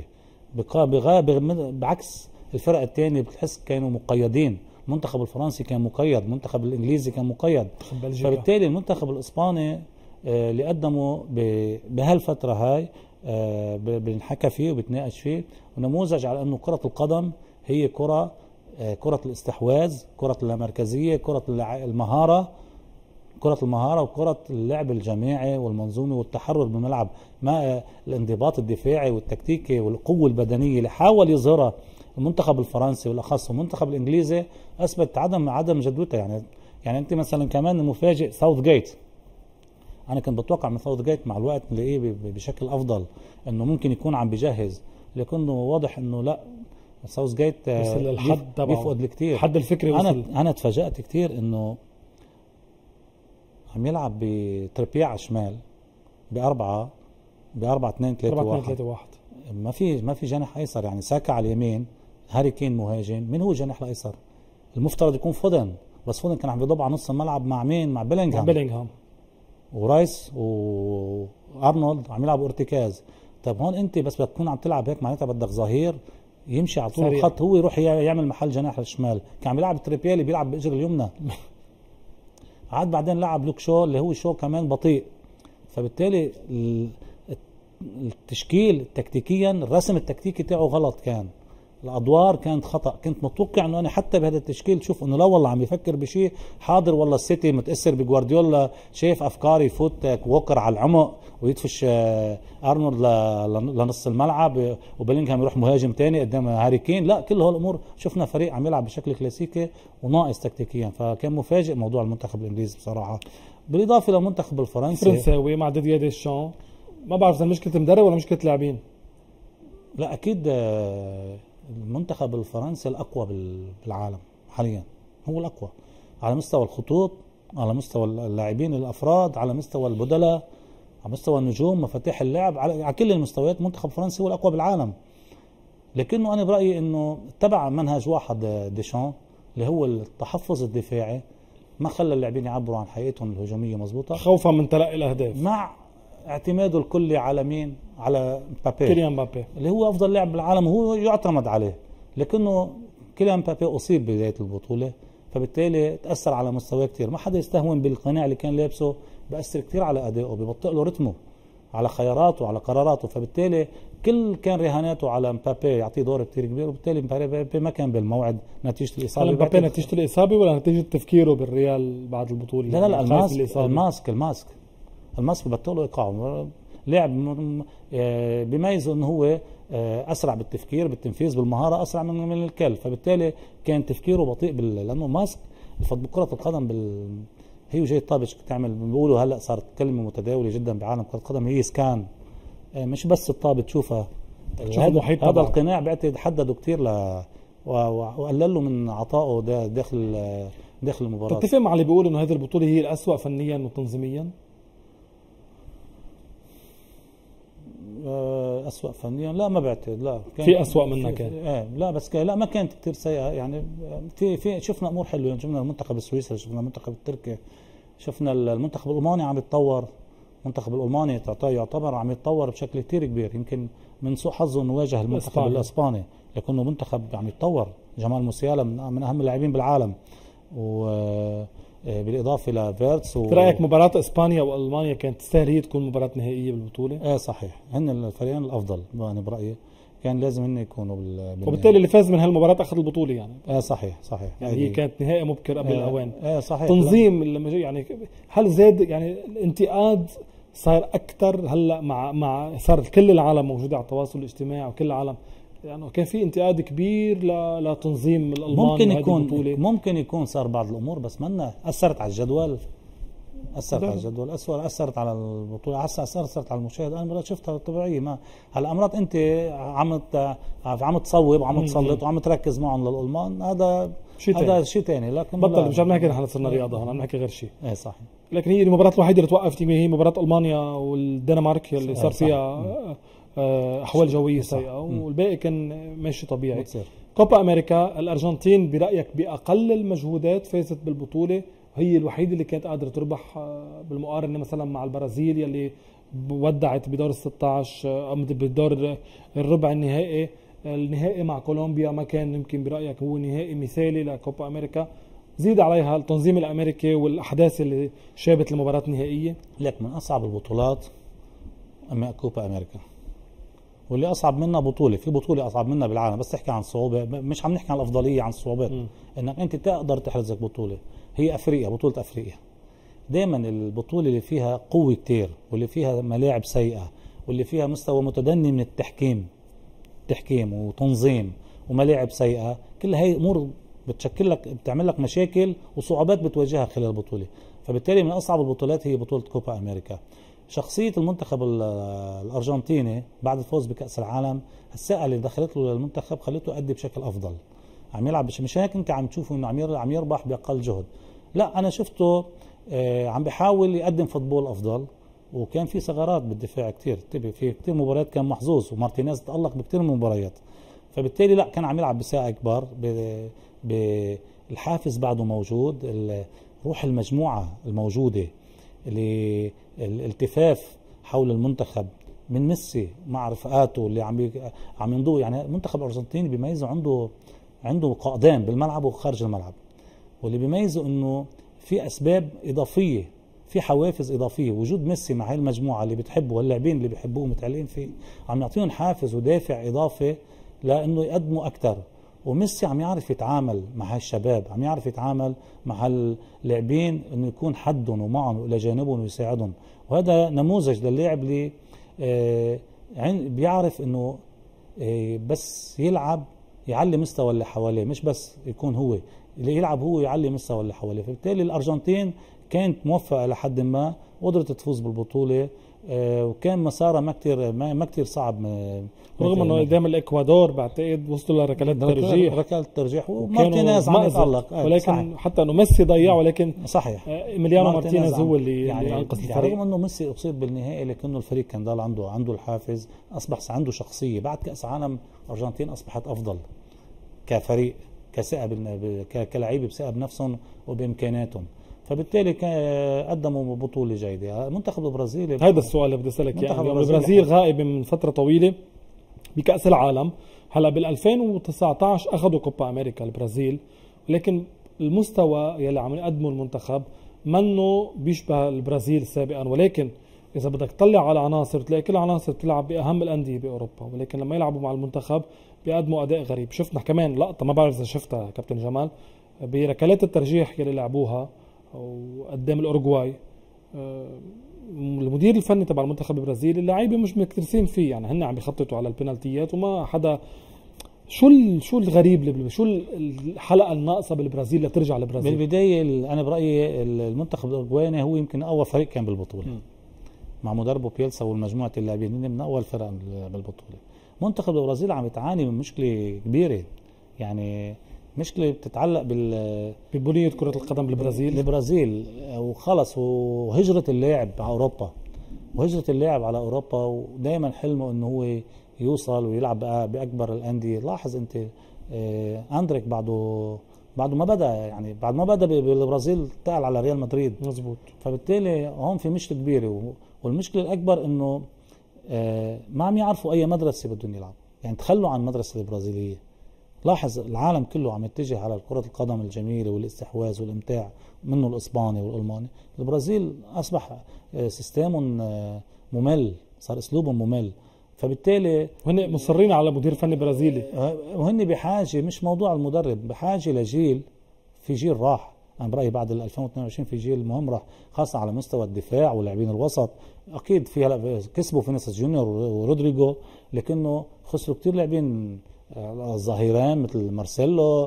بعكس الفرق الثانيه بتحس كانوا مقيدين. المنتخب الفرنسي كان مقيد، المنتخب الانجليزي كان مقيد. فبالتالي المنتخب الاسباني اللي قدمه بهالفتره هاي بنحكى فيه وبتناقش فيه، ونموذج على انه كره القدم هي كره الاستحواذ، كره اللامركزيه، كره المهاره، وكره اللعب الجماعي والمنظومي والتحرر بالملعب، ما الانضباط الدفاعي والتكتيكي والقوه البدنيه اللي حاول يظهرها المنتخب الفرنسي بالاخص والمنتخب الانجليزي اثبت عدم جدوتها. يعني انت مثلا كمان المفاجئ ساوث جيت، انا كنت بتوقع من ساوث جيت مع الوقت نلاقيه بشكل افضل، انه ممكن يكون عم بجهز، لكنه واضح انه لا، ساوث جيت وصل للحد تبعه، بيفقد كثير، حد الفكري وصل. انا تفاجأت كثير انه عم يلعب بتربيع على الشمال ب 4 2 3 1. ما في جناح ايسر، يعني ساكا على اليمين، هاري كين مهاجم، من هو الجناح الايسر؟ المفترض يكون فودن، بس فودن كان عم بيضب على نص الملعب مع مين؟ مع بيلينغهام ورايس وارنولد عم يلعبوا ارتكاز. طب هون انت بس بدك تكون عم تلعب هيك، معناتها بدك ظهير يمشي على طول الخط، هو يروح يعمل محل جناح الشمال. كان عم يلعب تريبيالي بيلعب باجر اليمنى عاد بعدين لعب لوك شو اللي هو شو كمان بطيء. فبالتالي التشكيل تكتيكيا، الرسم التكتيكي تاعه غلط، كان الادوار كانت خطا. كنت متوقع انه انا حتى بهذا التشكيل تشوف انه لا والله عم يفكر بشيء حاضر، والله السيتي متاثر بجوارديولا، شايف افكار يفوت ووكر على العمق ويدفش ارنولد لنص الملعب وبيلينغهام يروح مهاجم تاني قدام هاري كين. لا، كل هالامور شفنا فريق عم يلعب بشكل كلاسيكي وناقص تكتيكيا. فكان مفاجئ موضوع المنتخب الانجليزي بصراحه، بالاضافه للمنتخب الفرنساوي مع ديدييه ديشان. ما بعرف اذا مشكله مدرب ولا مشكله لاعبين. لا اكيد المنتخب الفرنسي الاقوى بالعالم حاليا، هو الاقوى على مستوى الخطوط، على مستوى اللاعبين الافراد، على مستوى البدلاء، على مستوى النجوم، مفاتيح اللعب، على كل المستويات المنتخب الفرنسي هو الاقوى بالعالم. لكنه انا برايي انه اتبع منهج واحد ديشان اللي هو التحفظ الدفاعي، ما خلى اللاعبين يعبروا عن حقيقتهم الهجوميه مظبوطه، خوفا من تلقي الاهداف، مع اعتماده الكلي على مين؟ على كيليان مبابي اللي هو افضل لاعب بالعالم وهو يعتمد عليه. لكنه كيليان مبابي اصيب بدايه البطوله، فبالتالي تاثر على مستواه كثير. ما حدا يستهون بالقناع اللي كان لابسه، بأثر كثير على ادائه، ببطئ له رتمه، على خياراته، على قراراته. فبالتالي كان رهاناته على مبابي يعطيه دور كثير كبير، وبالتالي مبابي ما كان بالموعد نتيجه الاصابه. مبابي نتيجه الاصابه ولا نتيجه تفكيره بالريال بعد البطوله؟ لا الماسك ببطئ له ايقاعه. لاعب بيميز انه هو اسرع بالتفكير، بالتنفيذ، بالمهاره، اسرع من الكل. فبالتالي كان تفكيره بطيء لانه ماسك بكره القدم هي وجاي طابش تعمل، بيقولوا هلا صارت كلمه متداوله جدا بعالم كره القدم، هي سكان، مش بس الطابه تشوفها. هذا القناع بعتقد حدده كثير وقلل له من عطائه داخل المباراه. تتفق مع اللي بيقول انه هذه البطوله هي الأسوأ فنيا وتنظيميا؟ أسوأ فنيا لا ما بعتقد، لا في أسوأ منها كان. لا بس لا ما كانت كثير سيئة يعني. في شفنا أمور حلوة، شفنا المنتخب السويسري، شفنا المنتخب التركي، شفنا المنتخب الألماني عم يتطور. المنتخب الألماني يعتبر عم يتطور بشكل كثير كبير، يمكن من سوء حظه انه واجه المنتخب الاسباني لكنه منتخب عم يتطور. جمال موسيالا من اهم اللاعبين بالعالم، وبالاضافه لفيرتس رايك مباراه اسبانيا والمانيا كانت تستاهل هي تكون مباراه نهائيه بالبطوله؟ صحيح، هن الفريقين الافضل انا برايي، كان لازم هن يكونوا وبالتالي اللي فاز من هالمباراه اخذ البطوله يعني. صحيح يعني هي كانت نهائي مبكر قبل الاوان. صحيح. تنظيم يعني هل زاد يعني الانتقاد صار اكثر هلا مع صار كل العالم موجوده على التواصل الاجتماعي وكل العالم يعني كان في انتقاد كبير لتنظيم الالمان ممكن يكون صار بعض الامور بس منا اثرت على الجدول، اثرت على البطوله، اثرت على المشاهد. انا شفتها طبيعيه. ما هلا امرات انت عم تصوب وعم تسلط وعم تركز معهم للالمان، هذا شيء ثاني. لكن بطل مش عم نحكي نحن صرنا رياضه هون، عم نحكي غير شيء. صحيح. لكن هي المباراه الوحيده اللي توقفت هي مباراه المانيا والدنمارك اللي صار فيها احوال جويه سيئه، والباقي كان ماشي طبيعي. كوبا امريكا الارجنتين برايك باقل المجهودات فازت بالبطوله، هي الوحيده اللي كانت قادره تربح بالمقارنه مثلا مع البرازيل يلي ودعت بدور ال16 بدور الربع النهائي. النهائي مع كولومبيا ما كان يمكن برايك هو نهائي مثالي لكوبا امريكا، زيد عليها التنظيم الامريكي والاحداث اللي شابت المباراه النهائيه. لك من اصعب البطولات كوبا امريكا، واللي اصعب منها بطوله، في بطوله اصعب منها بالعالم بس تحكي عن صعوبه، مش عم نحكي عن الافضليه، عن الصعوبات. انك انت تقدر تحرزك بطوله، هي افريقيا، بطوله افريقيا. دائما البطوله اللي فيها قوه كتير واللي فيها ملاعب سيئه واللي فيها مستوى متدني من تحكيم وتنظيم وملاعب سيئه، كل هاي امور بتعمل لك مشاكل وصعوبات بتواجهها خلال البطوله. فبالتالي من اصعب البطولات هي بطوله كوبا امريكا. شخصيه المنتخب الارجنتيني بعد الفوز بكاس العالم، الثقه اللي دخلت له للمنتخب خلته يؤدي بشكل افضل، عم يلعب مش هيك انت عم تشوفه انه عم يربح باقل جهد. لا انا شفته عم بيحاول يقدم فوتبول افضل، وكان في ثغرات بالدفاع كثير. في كثير مباريات كان محظوظ، ومارتينيز تألق بكثير من المباريات. فبالتالي لا كان عم يلعب بثقه اكبر، بالحافز بعده موجود، روح المجموعه الموجوده، الالتفاف حول المنتخب من ميسي مع رفقاته اللي عم يمضوا. يعني المنتخب الارجنتيني بيميزه عنده قائدين بالملعب وخارج الملعب، واللي بيميزه انه في اسباب اضافيه، في حوافز اضافيه. وجود ميسي مع هاي المجموعه اللي بتحبه واللاعبين اللي بيحبوه متعلقين فيه عم يعطيهم حافز ودافع اضافي لانه يقدموا اكثر. وميسي عم يعرف يتعامل مع هالشباب، عم يعرف يتعامل مع اللاعبين انه يكون حدهم ومعهم والى جانبهم ويساعدهم. وهذا نموذج للاعب اللي بيعرف انه بس يلعب يعلي مستوى اللي حواليه، مش بس يكون هو اللي يلعب، هو يعلي مستوى اللي حواليه. فبالتالي الارجنتين كانت موفقه لحد ما، وقدرت تفوز بالبطوله، وكان مسارها ما كثير صعب. رغم انه قدام الاكوادور بعتقد وصلوا لركلات الترجيح ومارتينيز عم يتألق، ولكن صحيح. حتى انه ميسي ضيع، ولكن صحيح إيميليانو مارتينيز هو اللي انقذ الفريق. رغم انه ميسي اصيب بالنهائي لكنه الفريق كان ضل عنده الحافز، اصبح عنده شخصيه. بعد كاس عالم الارجنتين اصبحت افضل كفريق، كلاعب بثقه بنفسهم وبامكاناتهم. فبالتالي قدموا بطوله جيده. المنتخب البرازيلي، هذا السؤال اللي بدي اسالك يعني البرازيل غائبه من فتره طويله بكاس العالم. هلا بال 2019 اخذوا كوبا امريكا البرازيل، لكن المستوى يلي عم يقدمه المنتخب منه بيشبه البرازيل سابقا. ولكن اذا بدك تطلع على عناصر تلاقي كل عناصر بتلعب باهم الانديه باوروبا، ولكن لما يلعبوا مع المنتخب بيقدموا اداء غريب. شفنا كمان لقطه، ما بعرف اذا شفتها كابتن جمال، بركلات الترجيح يلي لعبوها وقدام الاورجواي، المدير الفني تبع المنتخب البرازيلي اللعيبه مش مكترثين فيه، يعني هن عم يخططوا على البنالتيات وما حدا. شو الغريب، شو الحلقه الناقصه بالبرازيل لترجع البرازيل؟ بالبدايه انا برايي المنتخب الاورجواياني هو يمكن اول فريق كان بالبطوله مع مدربه بيلسا والمجموعه اللاعبين، من اول فرق بالبطوله. منتخب البرازيل عم يتعاني من مشكله كبيره، يعني مشكله بتتعلق ببنيه كره القدم بالبرازيل. وخلص، وهجره اللاعب على اوروبا. وهجرة اللاعب على اوروبا، ودائما حلمه انه هو يوصل ويلعب باكبر الانديه. لاحظ انت اندريك بعده ما بدا، يعني بعد ما بدا بالبرازيل انتقل على ريال مدريد. مزبوط. فبالتالي هون في مشكله كبيره، والمشكله الاكبر انه ما عم يعرفوا اي مدرسه بدهم يلعبوا، يعني تخلوا عن المدرسه البرازيليه. لاحظ العالم كله عم يتجه على كرة القدم الجميلة والاستحواذ والامتاع، منه الاسباني والالماني. البرازيل اصبح سيستم ممل، صار اسلوبهم ممل. فبالتالي وهن مصرين على مدير فني برازيلي، وهن بحاجة، مش موضوع المدرب، بحاجة لجيل. في جيل راح، أنا برأيي بعد 2022 في جيل مهم راح، خاصة على مستوى الدفاع ولاعبين الوسط. أكيد في هلا كسبوا فينيسيوس جونيور ورودريجو، لكنه خسروا كتير لاعبين الظهيران مثل مارسيلو،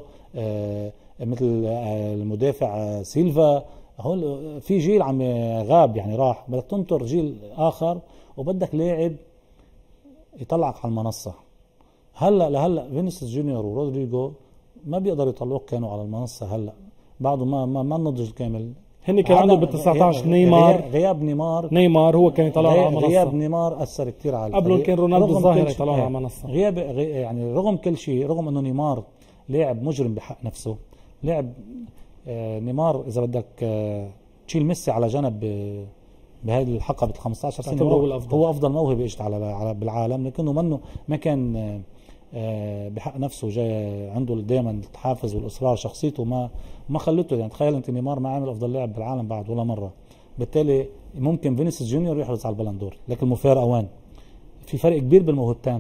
مثل المدافع سيلفا. هول في جيل عم غاب، يعني راح. بدك تنطر جيل آخر، وبدك لاعب يطلعك على المنصة. هلا فينيسيوس جونيور ورودريجو ما بيقدروا يطلعوك، كانوا على المنصة هلا بعده ما النضج الكامل. هن كان عندهم بال 19 نيمار، غياب نيمار هو كان يطلع على المنصة. غياب نيمار اثر كثير على الفريق. قبله كان رونالدو الظاهر يطلع على المنصة. غياب يعني رغم كل شيء، رغم انه نيمار لاعب مجرم بحق نفسه، لاعب نيمار اذا بدك تشيل ميسي على جنب بهذه الحقبة 15 سنة، هو افضل موهبة اجت على بالعالم، لكنه ما كان بحق نفسه، جاي عنده دائما التحافز والاصرار. شخصيته ما خلته، يعني تخيل انت نيمار ما عامل افضل لاعب بالعالم بعد ولا مره. بالتالي ممكن فينيسيوس جونيور يحرز على البلندور، لكن المفارقه وين؟ في فرق كبير بالموهبتين،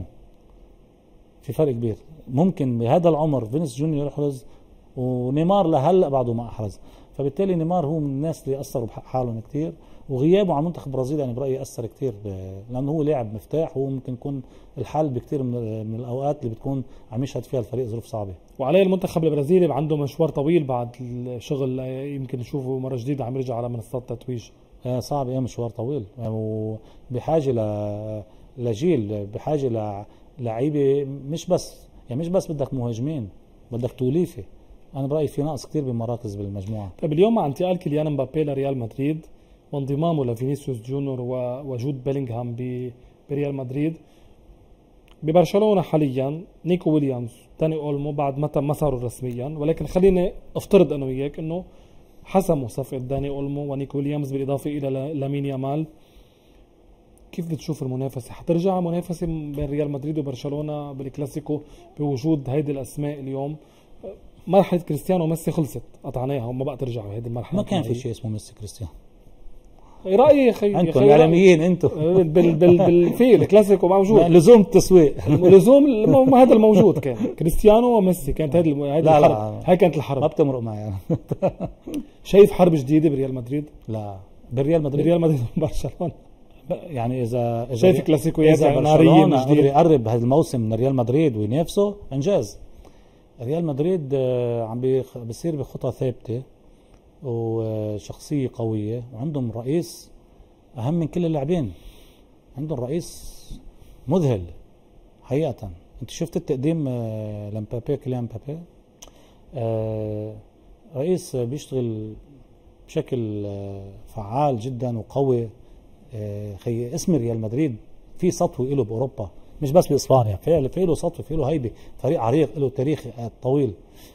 في فرق كبير. ممكن بهذا العمر فينيسيوس جونيور يحرز، ونيمار لهلا بعده ما احرز. فبالتالي نيمار هو من الناس اللي اثروا بحق حالهم كثير، وغيابه على منتخب البرازيل يعني برايي اثر كثير، لانه هو لاعب مفتاح، وهو ممكن يكون الحل بكثير من الاوقات اللي بتكون عم يشهد فيها الفريق ظروف صعبه. وعليه المنتخب البرازيلي عنده مشوار طويل بعد الشغل، يمكن نشوفه مره جديده عم يرجع على منصات التتويج. صعب، مشوار طويل، وبحاجه لجيل، بحاجه لعيبه، مش بس بدك مهاجمين، بدك توليفه. انا برايي في نقص كثير بمراكز بالمجموعه. طيب اليوم مع انتقال كيليان مبابي لريال مدريد وانضمامه لفينيسيوس جونيور ووجود بيلينغهام بريال مدريد، ببرشلونه حاليا نيكو ويليامز، داني اولمو بعد متى ما صاروا رسميا، ولكن خليني افترض انا وياك انه حسموا صفقه داني اولمو ونيكو ويليامز بالاضافه الى لامين يامال. كيف بتشوف المنافسه؟ حترجع منافسه بين ريال مدريد وبرشلونه بالكلاسيكو بوجود هيدي الاسماء اليوم؟ مرحله كريستيانو وميسي خلصت، قطعناها وما بقى ترجع بهذه المرحله. ما كان في شيء اسمه ميسي كريستيانو. رايي يا اخي، انتم الاعلاميين انتم في الكلاسيكو موجود، لزوم التسويق، لزوم هذا الموجود. كان كريستيانو وميسي، كانت هذه الحرب، هاي كانت الحرب. ما بتمرق معي انا. شايف حرب جديده بريال مدريد؟ لا، بريال مدريد وبرشلونه. يعني اذا شايف كلاسيكويات ناريه قدر يقرب هذا الموسم من ريال مدريد وينافسه، انجاز. ريال مدريد عم بيصير بخطى ثابته وشخصيه قويه، وعندهم رئيس اهم من كل اللاعبين. عندهم رئيس مذهل حقيقه. انت شفت التقديم لمبابي، كيليان مبابي رئيس بيشتغل بشكل فعال جدا وقوي. خي اسم ريال مدريد في سطوه له باوروبا، مش بس باسبانيا، في له سطوه، في له هيبه، فريق عريق له تاريخ طويل.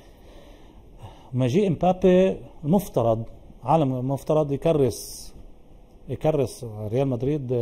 مجيء امبابي المفترض عالم مفترض يكرس ريال مدريد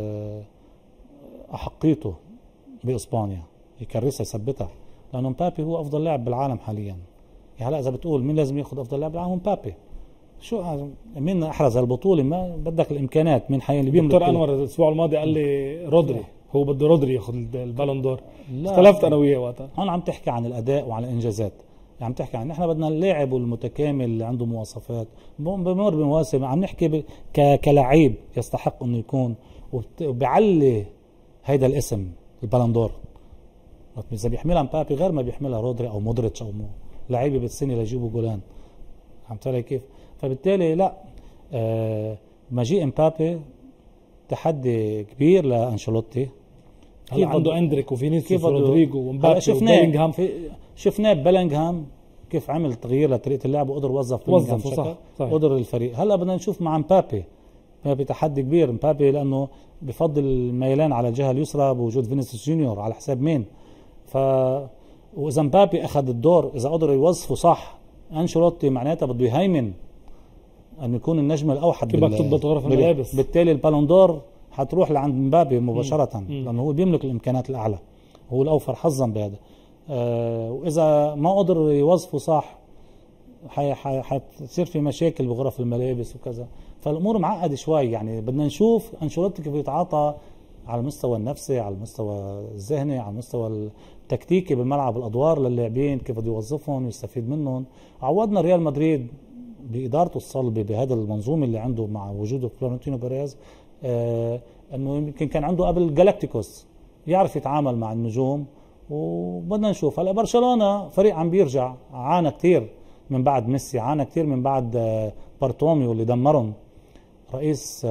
احقيته باسبانيا، يكرسها يثبتها، لانه امبابي هو افضل لاعب بالعالم حاليا. هلا اذا بتقول مين لازم ياخذ افضل لاعب بالعالم، امبابي. شو مين احرز البطوله؟ ما بدك الامكانيات، مين اللي بيملك؟ دكتور انور الاسبوع الماضي قال لي رودري، هو بده رودري ياخذ البالون دور. اختلفت انا وياه وقتها. هون عم تحكي عن الاداء وعن الانجازات، عم تحكي عن نحن بدنا اللاعب المتكامل اللي عنده مواصفات، بمر بمواسم. عم نحكي كلاعب يستحق انه يكون، وبيعلي هيدا الاسم البالون دور. اذا بيحملها مبابي غير ما بيحملها رودري او مودريتش او لعيبه بالسنه ليجيبوا جولان. عم تلاقي كيف؟ فبالتالي لا، مجيء مبابي تحدي كبير لانشيلوتي. هلا عنده اندريك وفينيسيوس ورودريجو ومبابي وبيلينغهام. شفناه ببيلينغهام كيف عمل تغيير لطريقه اللعب وقدر وظف صح. قدر الفريق. هلا بدنا نشوف مع مبابي مبابي تحدي كبير. مبابي لانه بفضل الميلان على الجهه اليسرى بوجود فينيسيوس جونيور على حساب مين. واذا مبابي اخذ الدور، اذا قدر يوظفه صح، انشيلوتي معناتها بده يهيمن ان يكون النجم الاوحد بدك تضبط غرف الملابس. بالتالي البالون دور حتروح لعند مبابي مباشره، لانه هو بيملك الامكانيات الاعلى، هو الاوفر حظا بهذا. واذا ما قدر يوظفه صح حتصير في مشاكل بغرف الملابس وكذا. فالامور معقده شوي، يعني بدنا نشوف انشيلوتي كيف يتعاطى على المستوى النفسي، على المستوى الذهني، على المستوى التكتيكي بالملعب، الادوار للاعبين كيف بده يوظفهم ويستفيد منهم. عودنا ريال مدريد بادارته الصلبه بهذا المنظومه اللي عنده مع وجوده فلورنتينو بيريز، انه يمكن كان عنده قبل جالاكتيكوس يعرف يتعامل مع النجوم. وبدنا نشوف هلا برشلونه فريق عم بيرجع، عانى كثير من بعد ميسي، عانى كثير من بعد بارتوميو اللي دمرهم، رئيس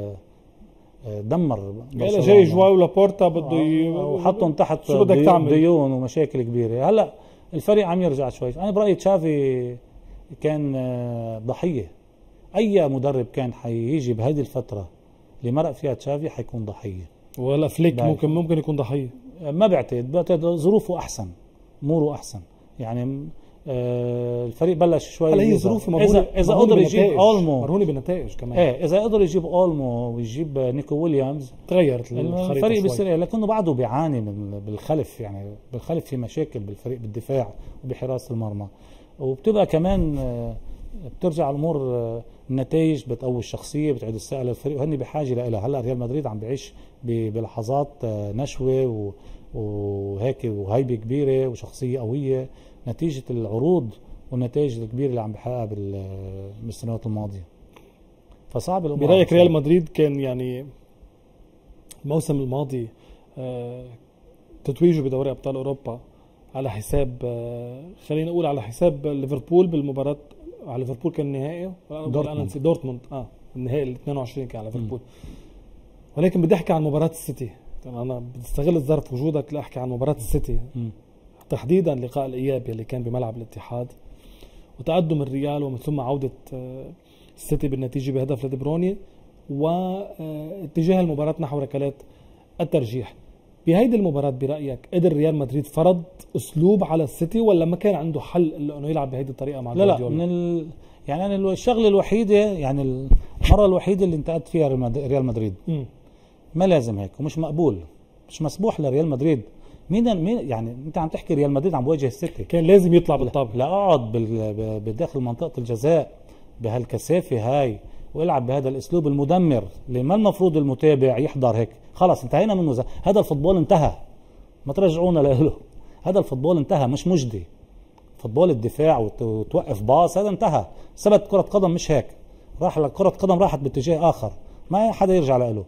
دمر برشلونه. جاي جواو لابورتا بده وحطهم تحت شو بدك تعمل، ديون ومشاكل كبيره. هلا الفريق عم يرجع شوي. انا برايي تشافي كان ضحيه. اي مدرب كان حيجي بهذه الفتره اللي مرق فيها تشافي حيكون ضحيه. ولا فليك ممكن يكون ضحيه؟ ما بعتقد ظروفه احسن، اموره احسن. يعني الفريق بلش شوي. هلا هي ظروف اذا قدر يجيب اولمو، مرهوني بالنتائج كمان. اذا قدر يجيب اولمو ويجيب نيكو ويليامز تغيرت الفريق بيصير، لكنه بعده بيعاني من بالخلف. يعني بالخلف في مشاكل بالفريق بالدفاع وبحراسه المرمى. وبتبقى كمان بترجع الامور النتائج بتقوي الشخصيه، بتعيد الثقه للفريق، وهن بحاجه لها. هلا ريال مدريد عم بيعيش بلحظات نشوه وهيك وهيبه كبيره وشخصيه قويه نتيجه العروض والنتائج الكبيره اللي عم بيحققها بالسنوات الماضيه. فصعب الامور. برايك ريال مدريد كان يعني الموسم الماضي تتويجه بدوري ابطال اوروبا على حساب خلينا نقول على حساب ليفربول بالمباراه على ليفربول كان النهائي دورتموند النهائي ال 22 كان على ليفربول. ولكن بدي احكي عن مباراه السيتي. انا بدي استغل الظرف وجودك لاحكي عن مباراه السيتي تحديدا لقاء الاياب اللي كان بملعب الاتحاد وتقدم الريال ومن ثم عوده السيتي بالنتيجه بهدف لدي بروني واتجاه المباراه نحو ركلات الترجيح. بهيدي المباراة برأيك قدر ريال مدريد فرض أسلوب على السيتي ولا ما كان عنده حل إلا أنه يلعب بهيدي الطريقة مع جوارديولا؟ لا يعني أنا الشغلة الوحيدة، يعني المرة الوحيدة اللي انتقدت فيها ريال مدريد ما لازم هيك ومش مقبول، مش مسموح لريال مدريد. مين يعني انت عم تحكي ريال مدريد عم بواجه السيتي، كان لازم يطلع بالطابة. لا اقعد بداخل منطقة الجزاء بهالكثافة هاي والعب بهذا الاسلوب المدمر اللي ما المفروض المتابع يحضر هيك. خلص انتهينا منه، هذا الفوتبول انتهى، ما ترجعونا له. هذا الفوتبول انتهى، مش مجدي. فوتبول الدفاع وتوقف باص هذا انتهى. ثبت كرة قدم مش هيك، راح لكرة قدم راحت باتجاه اخر، ما حدا يرجع له.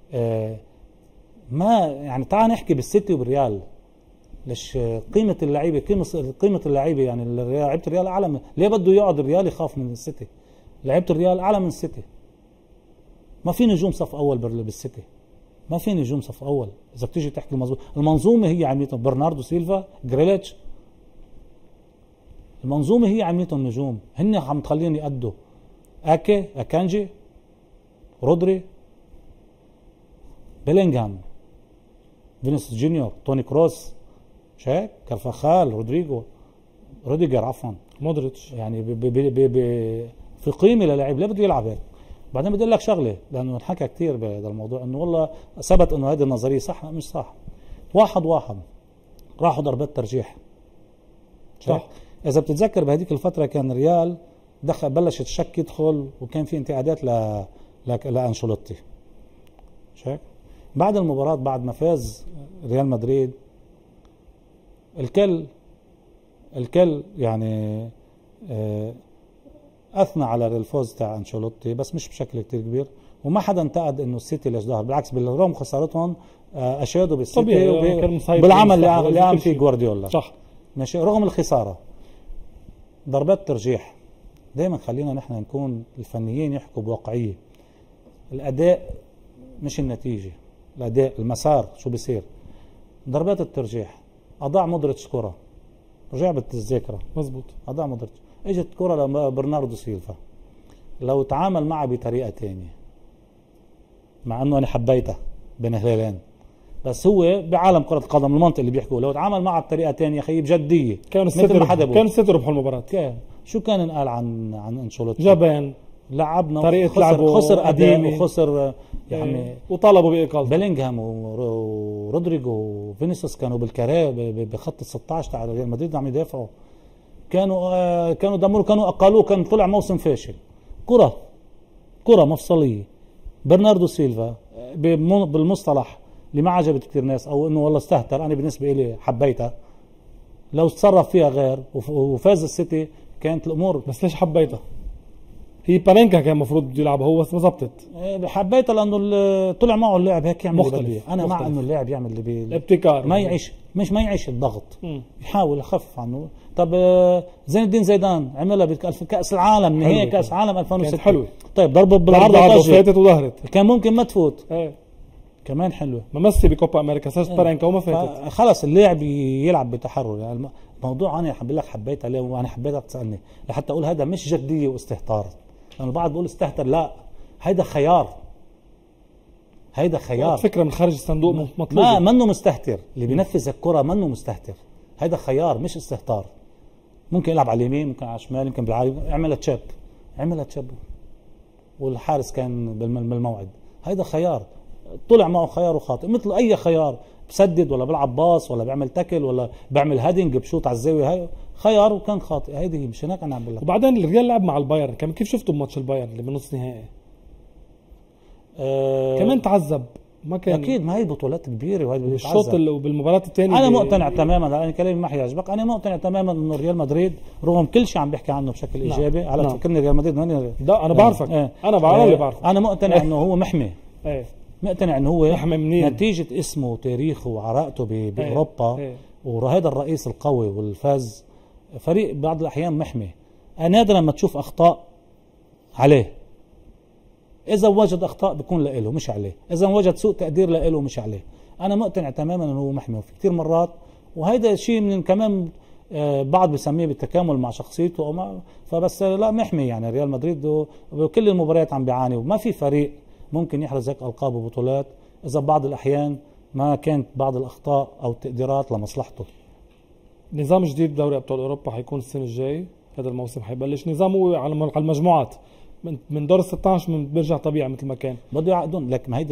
ما يعني تعال نحكي بالسيتي وبالريال. ليش قيمة اللعيبة قيمة اللعيبة يعني لعيبة الريال اعلى. ليه بده يقعد الريال يخاف من السيتي؟ لعيبة الريال اعلى من السيتي. ما في نجوم صف اول بالسيتي، ما في نجوم صف اول. اذا بتيجي تحكي المنظومه هي عمليتهم برناردو سيلفا، جريليتش، المنظومه هي عمليتهم نجوم. هن عم تخليهم يأدوا. اكانجي، رودري، بيلينغهام، فينيسيوس جونيور، توني كروس، مش هيك؟ كارفاخال، روديجر عفوا، مودريتش. يعني في قيمه للاعب. لا بده يلعب هيك. بعدين بدي اقول لك شغله، لانه انحكى كثير بهذا الموضوع، انه والله ثبت انه هذه النظريه صح مش صح. واحد راحوا ضربات ترجيح، صح. اذا بتتذكر بهذيك الفتره كان ريال بلشت الشك يدخل وكان في انتقادات لانشيلوتي، مش هيك؟ بعد المباراه بعد ما فاز ريال مدريد الكل يعني اثنى على الفوز تاع انشيلوتي، بس مش بشكل كتير كبير. وما حدا انتقد انه السيتي ليش ظهر، بالعكس بالرغم خسارتهم اشادوا بالسيتي بالعمل اللي عم فيه جوارديولا، صح، ماشي. رغم الخساره ضربات ترجيح دائما خلينا نحن نكون الفنيين يحكوا بواقعيه. الاداء مش النتيجه، الاداء المسار شو بيصير. ضربات الترجيح اضاع مودريتش كره، رجع بالذاكره مزبوط، اضاع مودريتش، اجت كره لبرناردو سيلفا، لو تعامل معها بطريقه ثانيه مع انه انا حبيته بين هلالين، بس هو بعالم كرة القدم المنطق اللي بيحكوا لو تعامل معه بطريقة تانية خيي بجدية كانوا الست ربحوا المباراة. شو كان انقال عن انشيلوتي؟ جبان، لعبنا طريقة لعبه خسر قديمة وخسر يعني وطالبوا بإقالته. بيلينغهام ورودريجو وفينيسيوس كانوا بالكاريه بخط ال 16 تاع ريال مدريد عم يدافعوا، كانوا دمروا، كانوا اقالوه، كان طلع موسم فاشل. كرة مفصلية. برناردو سيلفا بالمصطلح اللي ما عجبت كثير ناس او انه والله استهتر، انا بالنسبة لي حبيتها. لو تصرف فيها غير وفاز السيتي كانت الامور. بس ليش حبيتها؟ هي بانينكا كان المفروض يلعبها هو بس ما زبطت. حبيتها لانه طلع معه اللاعب هيك يعمل مختلف. اللي انا مع انه اللاعب يعمل اللي الابتكار، ما يعيش ما يعيش الضغط. يحاول يخفف عنه. طب زين الدين زيدان عملها بكاس العالم، نهائي كاس العالم 2006 حلوه. طيب ضربه بالعرض فاتت وظهرت، كان ممكن ما تفوت. ايه كمان حلوه. ممثل بكوبا امريكا سجل بارينكا وما فاتت. خلص اللاعب يلعب بتحرر. يعني الموضوع انا بقول لك حبيتها ليه، وانا حبيتها تسالني لحتى اقول هذا مش جديه واستهتار. لأن البعض بيقول استهتر، لا، هيدا خيار. فكرة من خارج الصندوق مطلوبة. ما منه مستهتر اللي بينفذ الكرة، منه مستهتر. هيدا خيار مش استهتار. ممكن يلعب على اليمين، ممكن على الشمال، ممكن بالعالي. عملها تشاب والحارس كان بالموعد. هيدا خيار طلع معه خيار وخاطئ مثل اي خيار. بسدد ولا بلعب باص ولا بعمل تاكل ولا بعمل هادنج بشوط على الزاويه، هاي خيار وكان خاطئ. هيدي مش هناك انا عم بقول لك. وبعدين الريال لعب مع البايرن، كيف شفتوا بماتش البايرن اللي بنص نهائي؟ كمان تعذب. ما كان اكيد، ما هي بطولات كبيره وهي بالشوط وبالمباراه الثانيه. انا مقتنع تماما، لان كلامي ما حيعجبك، انا مقتنع تماما انه ريال مدريد رغم كل شيء عم بحكي عنه بشكل ايجابي. على فكرني ريال مدريد لا انا بعرفك. انا بعرف اللي بعرف. انا مقتنع انه هو محمي. مقتنع انه هو نتيجه اسمه وتاريخه وعراقته باوروبا وهذا الرئيس القوي والفاز فريق بعض الاحيان محمي. نادرا ما تشوف اخطاء عليه. اذا وجد اخطاء بيكون له مش عليه، اذا وجد سوء تقدير له مش عليه. انا مقتنع تماما انه هو محمي، وفي كثير مرات وهيدا شيء من كمان بعض بسميه بالتكامل مع شخصيته او ما، فبس لا محمي. يعني ريال مدريد بكل المباريات عم بيعاني، وما في فريق ممكن يحرز هيك القاب وبطولات اذا بعض الاحيان ما كانت بعض الاخطاء او التقديرات لمصلحته. نظام جديد دوري ابطال اوروبا حيكون السنه الجاي، هذا الموسم حيبلش نظامه على المجموعات من دور 16 بيرجع طبيعي مثل ما كان. بده يعقدون لك، ما هيدي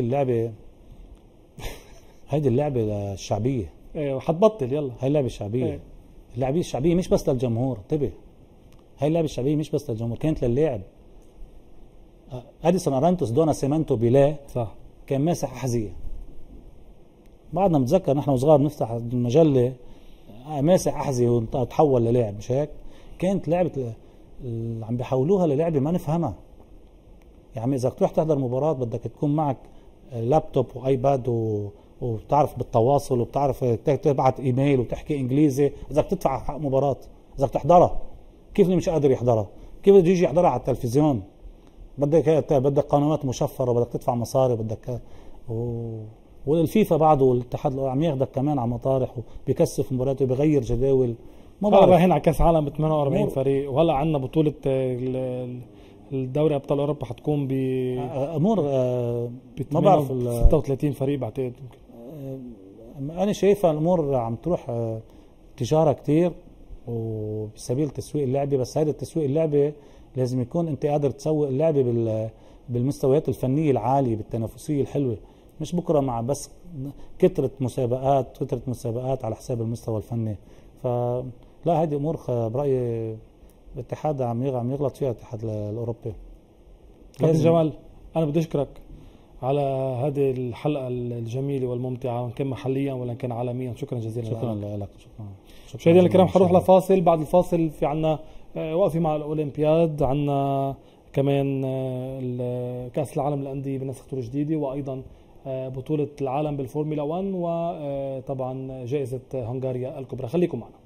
اللعبه الشعبيه. ايه حتبطل يلا. هاي اللعبه الشعبيه. اللعبه الشعبيه مش بس للجمهور، انتبه. هاي اللعبه الشعبيه مش بس للجمهور، كانت للاعب. اديسون ارانتوس دونا سيمنتو بيليه صح كان ماسح احذيه. بعدنا متذكر نحن وصغار نفتح المجله ماسح احذيه وتحول للاعب، مش هيك؟ كانت لعبه عم بيحولوها للعبه ما نفهمها. يعني اذا تروح تحضر مباراه بدك تكون معك لابتوب وايباد وبتعرف بالتواصل وبتعرف تبعت ايميل وتحكي انجليزي. اذا بتدفع حق مباراه، اذا بتحضرها، كيف اللي مش قادر يحضرها؟ كيف بده يجي يحضرها على التلفزيون؟ بدك قنوات مشفره وبدك تدفع مصاري وبدك والفيفا بعده والاتحاد عم ياخدك كمان على مطارح وبيكثف مباريات وبيغير جداول. ما بعرف. رايحين على كاس عالم ب 48 فريق، وهلا عندنا بطوله الدوري ابطال اوروبا حتكون امور ما بعرف 36 فريق بعتقد. انا شايفها الامور عم تروح تجاره كتير وبسبيل تسويق اللعبه. بس هذا التسويق اللعبه لازم يكون انت قادر تسوق اللعبه بالمستويات الفنيه العاليه بالتنافسيه الحلوه، مش بكره مع بس كثره مسابقات على حساب المستوى الفني. فلا هذه امور برايي الاتحاد عم يغلط فيها الاتحاد الاوروبي. كابتن جمال، انا بدي اشكرك على هذه الحلقه الجميله والممتعه، وان كان محليا ولا كان عالميا. شكرا جزيلا. شكرا لك. مشاهدينا الكرام، حنروح لفاصل. بعد الفاصل في عنا وقفه مع الاولمبياد، عنا كمان كاس العالم للانديه بنسخته الجديده، وايضا بطوله العالم بالفورمولا 1، وطبعا جائزه هنغاريا الكبرى. خليكم معنا.